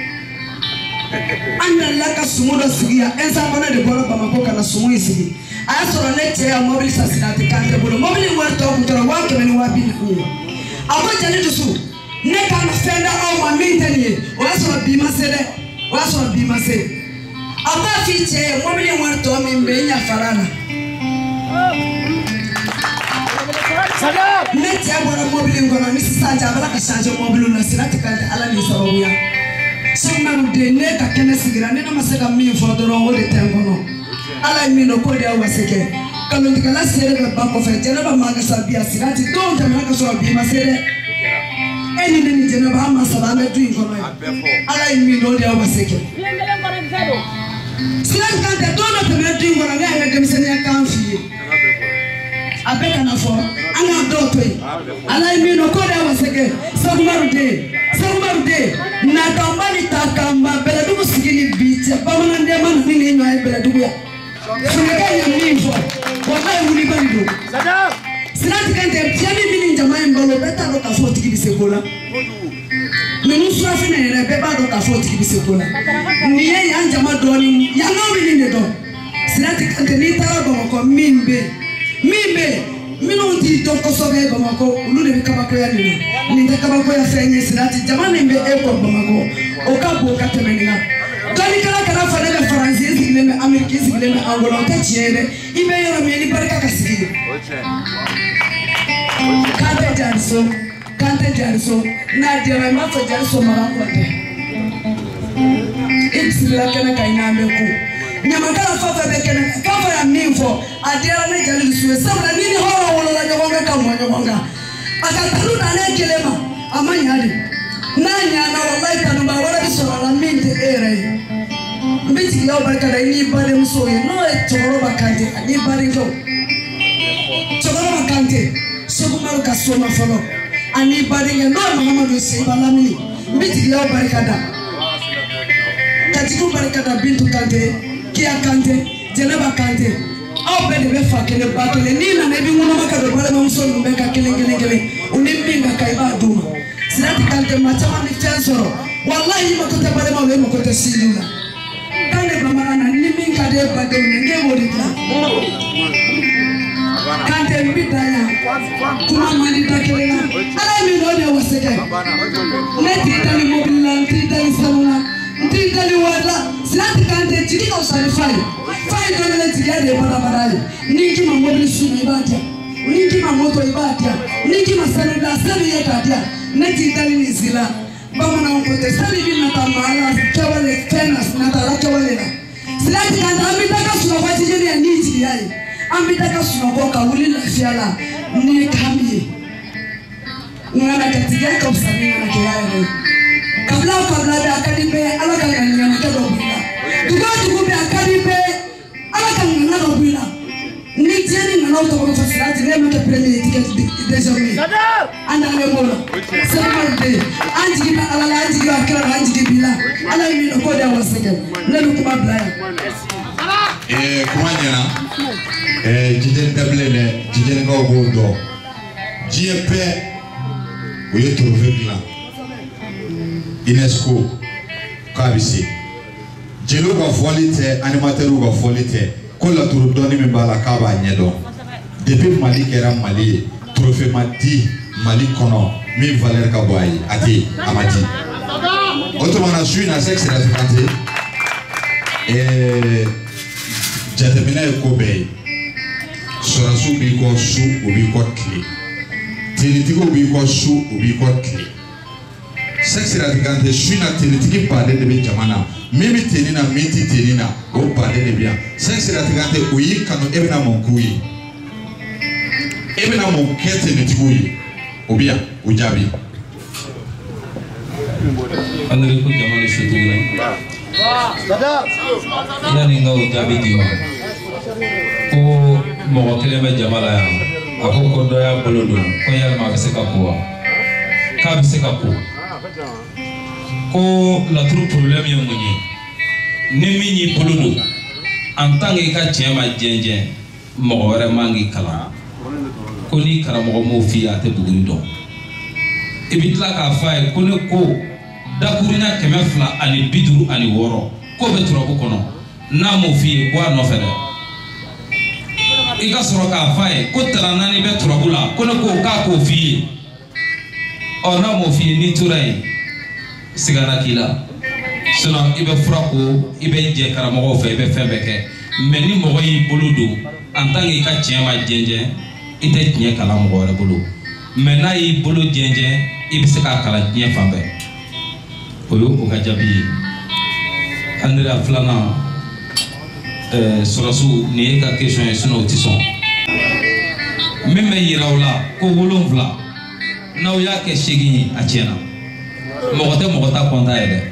anda laka sumudo sigia ensa kona de bolo Bamako kana sumu isigi asoro lete ya mobile sa Sirati Kante bolo mobile mwarto kutora wake meni wabini kuyo abo jani dusu ne kana fenda au mamintani wasoro bima sede wasoro bima sede aba fiche mobile mwarto mimbenya farana Sada meti abora mobile ngono ni sanja abala ka change mobile na Sirati Kante ala ni sababu ya summa de ne ka kene sigira ne na masaka mi fodoro ngode tengono ala mi no kodi awa seke kalo ndikala sere be bako fe jena ba maga sabia Sirati don ta maka so bi masere eni ni jena ba ma sala me du ngono ala mi no de awa seke Sirati Kante don ta me du ngono ga ga dem sene ya kanfi abeka na fo anga dotoi ala mi no koda waseke sabumarude sabumarude na tambali takamba bela dugu sigini biche bamana ndema nini nyo ay bela dugu ya funeka ya mifo wallahi uli balido sada Sirati Kante tiani mini njama mbolo beta do ka fo tiki bisekola nunu surafi na ne beba do ka fo tiki bisekola niye ya njama doni ya no mini ne do Sirati Kante ni tara Bamako mimbe mimbe mino ndi to kosobe Bamako ulu de Kabako ya nini ni de Kabako ya fenye Sirati jamani mbe eko Bamako okabo katemenina kali kala kala fa de France zigile me Amerique zigile me Angola ta chiere ibe yoro me ni barka kasigi Kante Jariso Kante Jariso na de ma fa Jariso marango de ibsila kana kaina meku nyamakala fafa bekene fafa ya mimfo adela ne jali suwe sabla nini horo wolo la nyogonga ka mo nyogonga akataruda ne kelema amanyali nanya na wallahi tanu ba wala bisoro la minte ere mbiti yo barka da ni bare muso ye no e toro bakante ni bare ko toro bakante sugu maru ka soma folo ani bare ye no Muhammadu se balamini mbiti yo barka da katiku barka da bintu kante kia kante jenaba kante au bede be fa kele bakele ni na nebi ngono makado bare muso numbe ka kele kele kele unimbinga kaiba duma Sirati kante machama ni fensoro wallahi makote bare mawe makote silula kande bamana ni minga de bade nge modita kante mbitaya kuma mali takelela ala mi no de waseke neti tali mobile nti tali salula nti tali wala sirati kante jini ka usali fai fai do le tigade bara bara ninki ma mobile sunu ibatia ninki ma moto ibatia ninki ma salula sabi yekatia neti dali ni zila bamana onkote sabi bi nata mala kawale fenas nata la kawale la silati kanta ambitaka suna kwa tijeni ya niti yai ambitaka suna kwa kawuli la fiala ni kamiye ngana katiga ka usani ngana kiyale kabla kabla be akadibe ala ka ngana ngana do bila tuga tuga be akadibe ala ka ngana do bila ni tieni ngana to ko fasilati ne mata premier ticket désormais ana le molo sabande anji na ala anji ga kala anji bila ala mi no ko da wasake ne lu kuma blaya eh kumanyana eh jijel tablele jijel ga go do jep o ye trouver blanc UNESCO kabisi jelo ga folite animateur ga folite ko la turu doni mi bala kaba nyedo depuis Mali kera Mali trophée mati Mali kono mi valeur ka boy ati amati autrement suis na sexe la santé et jatemina ko be sora su bi ko su obi ko kli tinitiko bi ko su obi ko kli sexe la santé suis na tinitiki parler de jamana mimi tenina minti tenina o parler de bien sexe la santé oyi kanu ebna mon kuyi ebna mon kete nitikuyi obia ujabi Andri ko jamana shutu na sada yani nga ujabi diwa ko mo kele me jamala ya ako ko do ya bolodo ko ya ma se ka ko ka bi se ka ko ko la tru problème ye munyi ni minyi bolodo en tant que ka tiema jenjen mo wara mangi kala ko ni karamo mo fi ate buguri do ibitla ka fay ko ne ko dakurina keme fla ani biduru ani woro ko be turo ko no na mo fi bo no fere iga soro ka fay ko tarana ni be turo bula ko ne ko ka ko fi o na mo fi ni turai sigara kila sino ibe fura ko ibe je karamo fe ibe fembe ke mais ni mo yi buludu en tant que ka tiema jenje ite tiye kala mo wala bulu mais na yi bulu jenje ibe se ka kala tiye fambe oyo o ka jabi andira flana euh surasu ni ka question e suno tison meme yirawla ko wolon vla naw ya ke shegi achena mogote mogota konta ede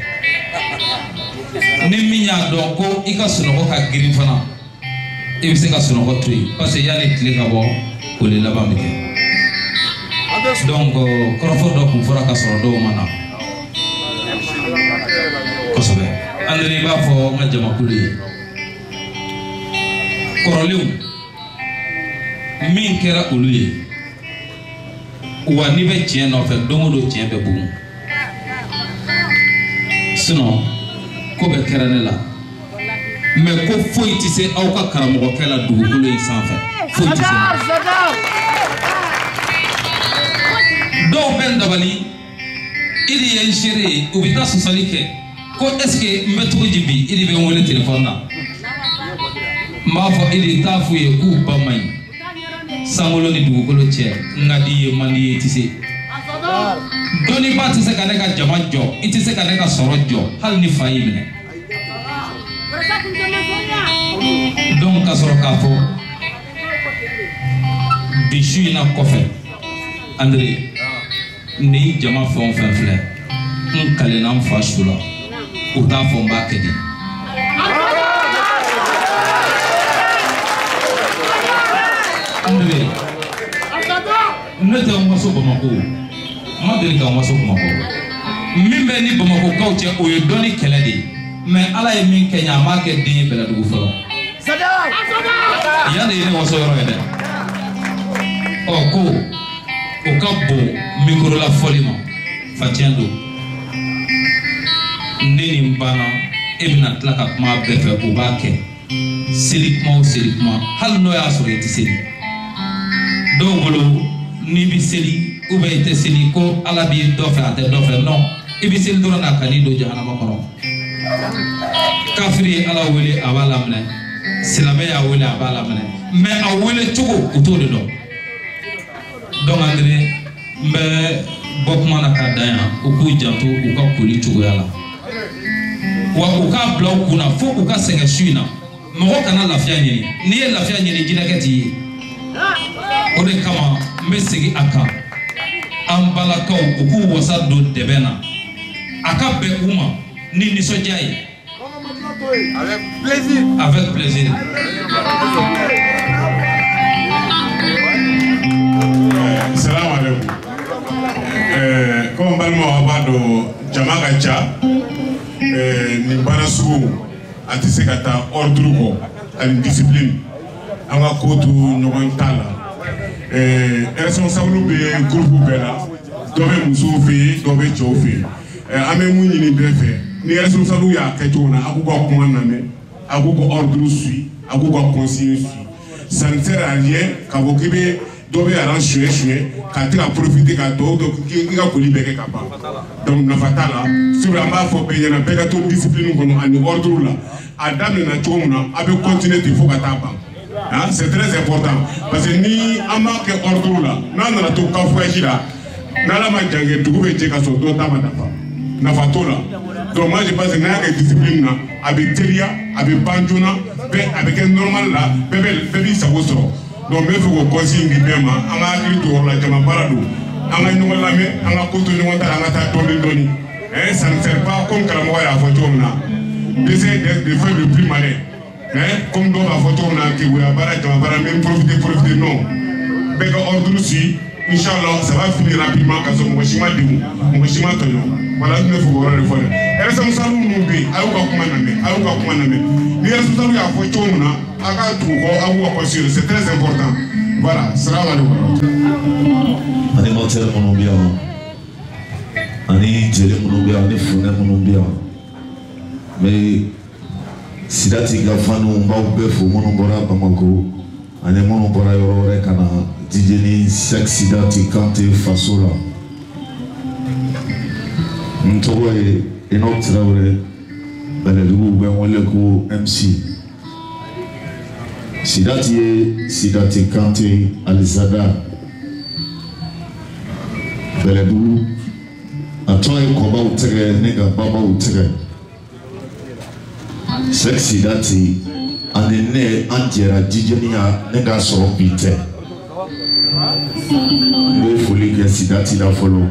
ni minya don ko ika suno ko ka girin fana e se ka suno ko tri parce que yale tile ka bo ko le laba mi donc korofo do ko fora ka soro do mana kosobe andri ba fo nga jama kuli koroliu min kera uluye wa ni be tien no fe dongo do tien be bu sinon ko be kera ne la mais ko foi ti se aw ka karamo kala dugu ko le sanfɛ foi ti se do ben dabali ili yen chere ubita sosali ke ko est-ce que mbeto jibi ili be wole téléphone na ma fo ili tafu ye ku bamay sangolo ni dugu ko lo che ngadi ye mandi ti se doni ba ti se ka ne ka jama jo iti se ka ne ka soro jo hal ni fayi mine donc ka soro ka fo bisu na kofe André ni jama fon fen fle n kalena n fa su la o t'a fɔ n b'a kɛ de. ne tɛ n waso Bamako n ma deli ka n waso Bamako min bɛ ni Bamakokaw cɛ o ye dɔnni kɛlɛ de ye mais Ala ye min kɛ ɲɛ a m'a kɛ den ye Bɛlɛdugu fɔlɔ yanni ye ne waso yɔrɔ ye dɛ ɔ ko o ka bon micro la fɔli ma fa tiɲɛ don ne ni n banna e bɛna tila ka kuma bɛɛ fɛ o b'a kɛ seli kuma o seli kuma hali n'o y'a sɔrɔ i tɛ seli dɔw bolo n'i bɛ seli ou bien i tɛ seli ko Ala b'i dɔ fɛ a tɛ dɔ fɛ non i bɛ seli dɔrɔn n'a ka n'i don jahanama kɔnɔ kafiri ye Ala wele a b'a laminɛ silamɛ y'a wele a b'a laminɛ mais a wele cogo u t'o de dɔn donc André n bɛ bɔ kuma na ka dan yan u k'u janto u ka koli cogoya la wa u k'a bila u kunna fo u ka sɛgɛn su in na mɔgɔ kana lafiya ɲini n'i ye lafiya ɲini jinɛkɛ t'i ye o de kama n bɛ segin a kan an balakaw u k'u wasa don dɛbɛn na a ka bɛn u ma ni nisɔndiya ye avec plaisir avec plaisir salamu alaikum eh comme balma b'a dɔn jama ka ca eh nin baara sugu a tɛ se ka taa ordre kɔ ani discipline an ka ko to ɲɔgɔn ta la eh responsable bɛ groupe bɛɛ la dɔ bɛ musow fɛ yen dɔ bɛ cɛw fɛ yen an bɛ mun ɲini bɛɛ fɛ ni responsable y'a kɛ cogo na a k'u ka kuma lamɛn a k'u ka ordre suit a k'u ka consigne suit ça ne sert à rien k'a fɔ k'i bɛ dɔ bɛ aran suɲɛ suɲɛ ka tɛ ka profiter ka tɔw dɔ k'i ka koli bɛɛ kɛ ka ban donc nafa t'a la sur an b'a fɔ bɛɛ ɲɛna bɛɛ ka to discipline kɔnɔ ani ordre la a daminɛna cogo min na a bɛ continuer ten fo ka taa ban ah c'est très important parce que ni an b'a kɛ ordre la n'a nana to cafouillage la n'Ala ma jan kɛ dugu bɛ jɛ ka sɔrɔ dɔ ta ma dafa nafa t'o la donc moi je pense que n'a y'a kɛ discipline na a bɛ teliya a bɛ ban joona bɛɛ a bɛ kɛ normal la bɛɛ bɛ bɛɛ b'i sago sɔrɔ donc n bɛ fɛ k'o conseil di bɛɛ ma an ka hakili to o yɔrɔ la jama baara don an ka ɲɔgɔn lamɛn an ka ko to ɲɔgɔn ta la an ka taa dɔɔni dɔɔni hein ça ne sert pas comme karamɔgɔ y'a fɔ cogo min na d'essayer de faire le plus malin hein comme dɔw b'a fɔ cogo min na keguya baara jama baara n bɛ profiter profiter non bɛɛ ka ordre suit inchallah ça va finir rapidement ka sɔrɔ mɔgɔ si ma degun mɔgɔ si ma tɔɲɔ voilà n bɛ fɛ k'o yɔrɔ de fɔ dɛ responsable minnu bɛ yen a y'u ka kuma lamɛn a y'u ka kuma lamɛn ni responsable y'a fɔ cogo min na a ka tugu kɔ a b'u ka considérer c'est très important voilà salamu alaikum. animateur minnu bɛ yan ani jeli minnu bɛ yan ani funɛ minnu bɛ yan n bɛ Sidati ka faniw n b'aw bɛɛ fo minnu bɔra Bamako ani minnu bɔra yɔrɔ wɛrɛ ka na D J ni Cheikh Sidati Kante faso la n tɔgɔ ye Enoch Traoré Bɛlɛdugu bɛ n wele ko M C Sidati ye Sidati Kante Alizada Bɛlɛdugu a tɔn ye kɔbaw tɛgɛ ne ka babaw tɛgɛ Cheikh Sidati ani ne an jɛra jijɛniya ne ka sɔrɔ bi tɛ n bɛ foli kɛ Sidati la fɔlɔ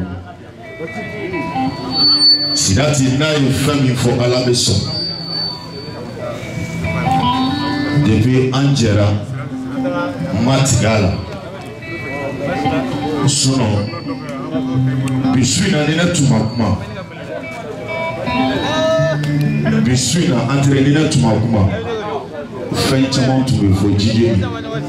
Sidati n'a ye fɛn min fɔ Ala bɛ sɔn depuis an jɛra n ma tigɛ a la sinon bi su in na ni ne tun ma kuma bi su in na entre ni ne tun ma kuma fɛn caman tun bɛ fɔ jijɛni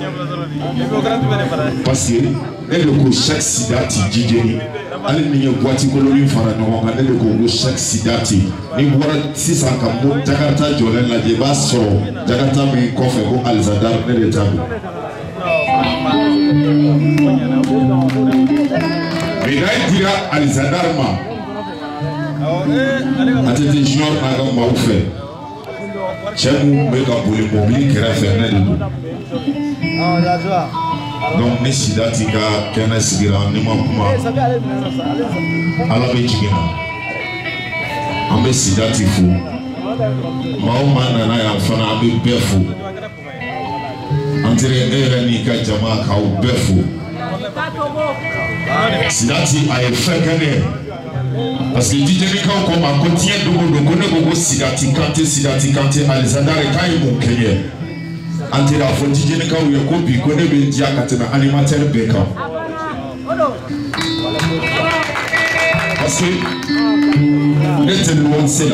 parce que ne de ko Cheikh Sidati jijɛni hali ni ye boîte koloni fara ɲɔgɔn kan ne de ko ko Cheikh Sidati ni bɔra sisan ka mo Jakarta jɔlen lajɛ i b'a sɔrɔ Jakarta min kɔfɛ ko Alizadar ne de ta don médaille dira Alizadar ma a tɛ di junior n'a ka maaw fɛ cɛ mun bɛ ka boli mobili kɛrɛfɛ ne de don donc ni Sidati ka kɛnɛ sigira ni ma kuma Ala bɛ jigin na an bɛ Sidati fo maa o maa nana yan fana an bɛ bɛɛ fo an tɛrɛ e yɛrɛ n'i ka jama k'aw bɛɛ fo Sidati a ye fɛn kɛ ne ye parce que Djeneka comme un quotidien de monde connaît beaucoup Sidati Kanté Sidati Kanté Alexander Kai Monkeye antera fo Djeneka ou yakobi connaît ben dia katena alimentaire beka parce que n'était le one c'est là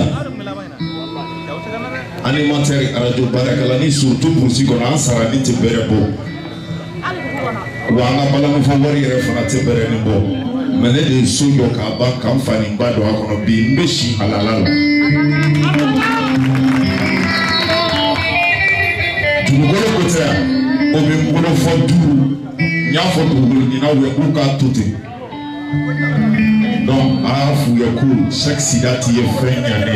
alimentaire radio barakalani surtout pour si qu'on a sarani teberebo wanga bala mo fawari refana tebere bo mene de soyo ka ba kam fani mbado akono bi mbeshi halalala tumugolo kotea obe mugolo fodu nya fodu ni na we kuka tote donc afu ya cool chaque sidati ye fenya ne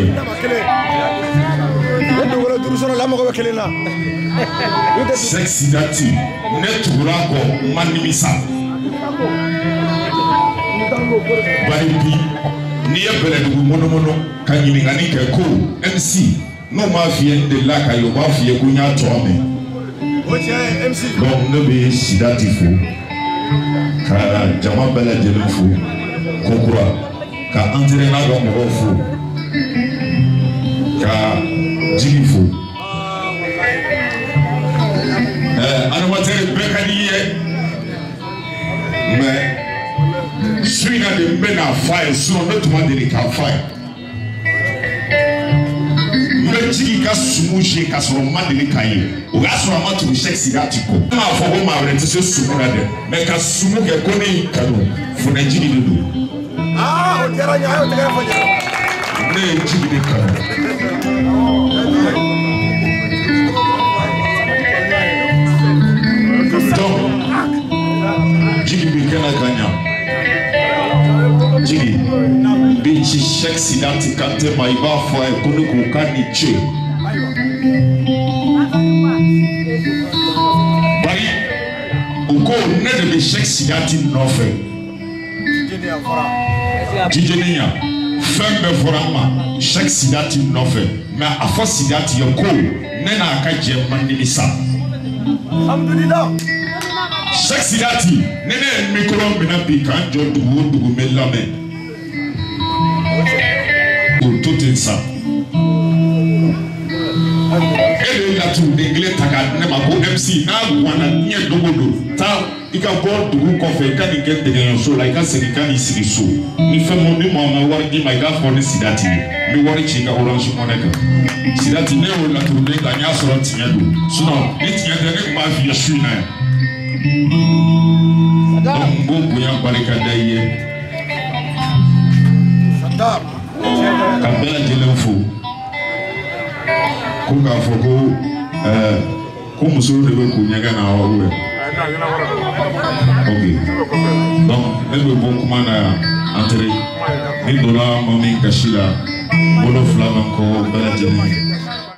ndogolo turusoro la mo ko bekelela chaque sidati netugura ko manimisa baribi ni ebele du mono mono kanyini ngani ke ko M C no ma fie de la ka yo ba fie ko nya to me o che M C bon no be sidati fo ka jama bela de fo kokura ka entre na go mo fo ka jigi fo eh animateur bekadiye mais Swina de mena fire so no to man de ka fire mejigi ka sumushe ka so man de kai o ga so ma to check sidati ko ma fo go ma re tse sumura de me ka sumu ke ko ne kanu fo na jigi de do ah o tera nya o tera fo nya ne jigi de kanu donc jigi bi kana kanya Jigi bichi check sidati Kanté maiba fo e kono ko kani che bari uko ne de check sidati no fe jijenia fembe forama check sidati no fe ma afo sidati yoko ne na aka je manimisa alhamdulillah chaque sidati nene micro mena bi kan jo dugu dugu melame o tout ça ele la tu dengle taka ne ma ko M C na wana nye dogodo ta ika bo dugu ko fe kan ke de so like ka se kan isi so ni fe mo ni mo ma war di my god for sidati mi wori chi ka orange moneka sidati ne o la tu de ka nya so tinya do so no ni tinya de ne ma fi yesu na Bongo punya barikada ye. Sadam. Kabela jelenfo. Kuka foko eh ko musoro de ko nyaga na owe. Okay. Donc, ebe bon kuma na entre ni dola mami kashila. Bolo flama ko bela jelen.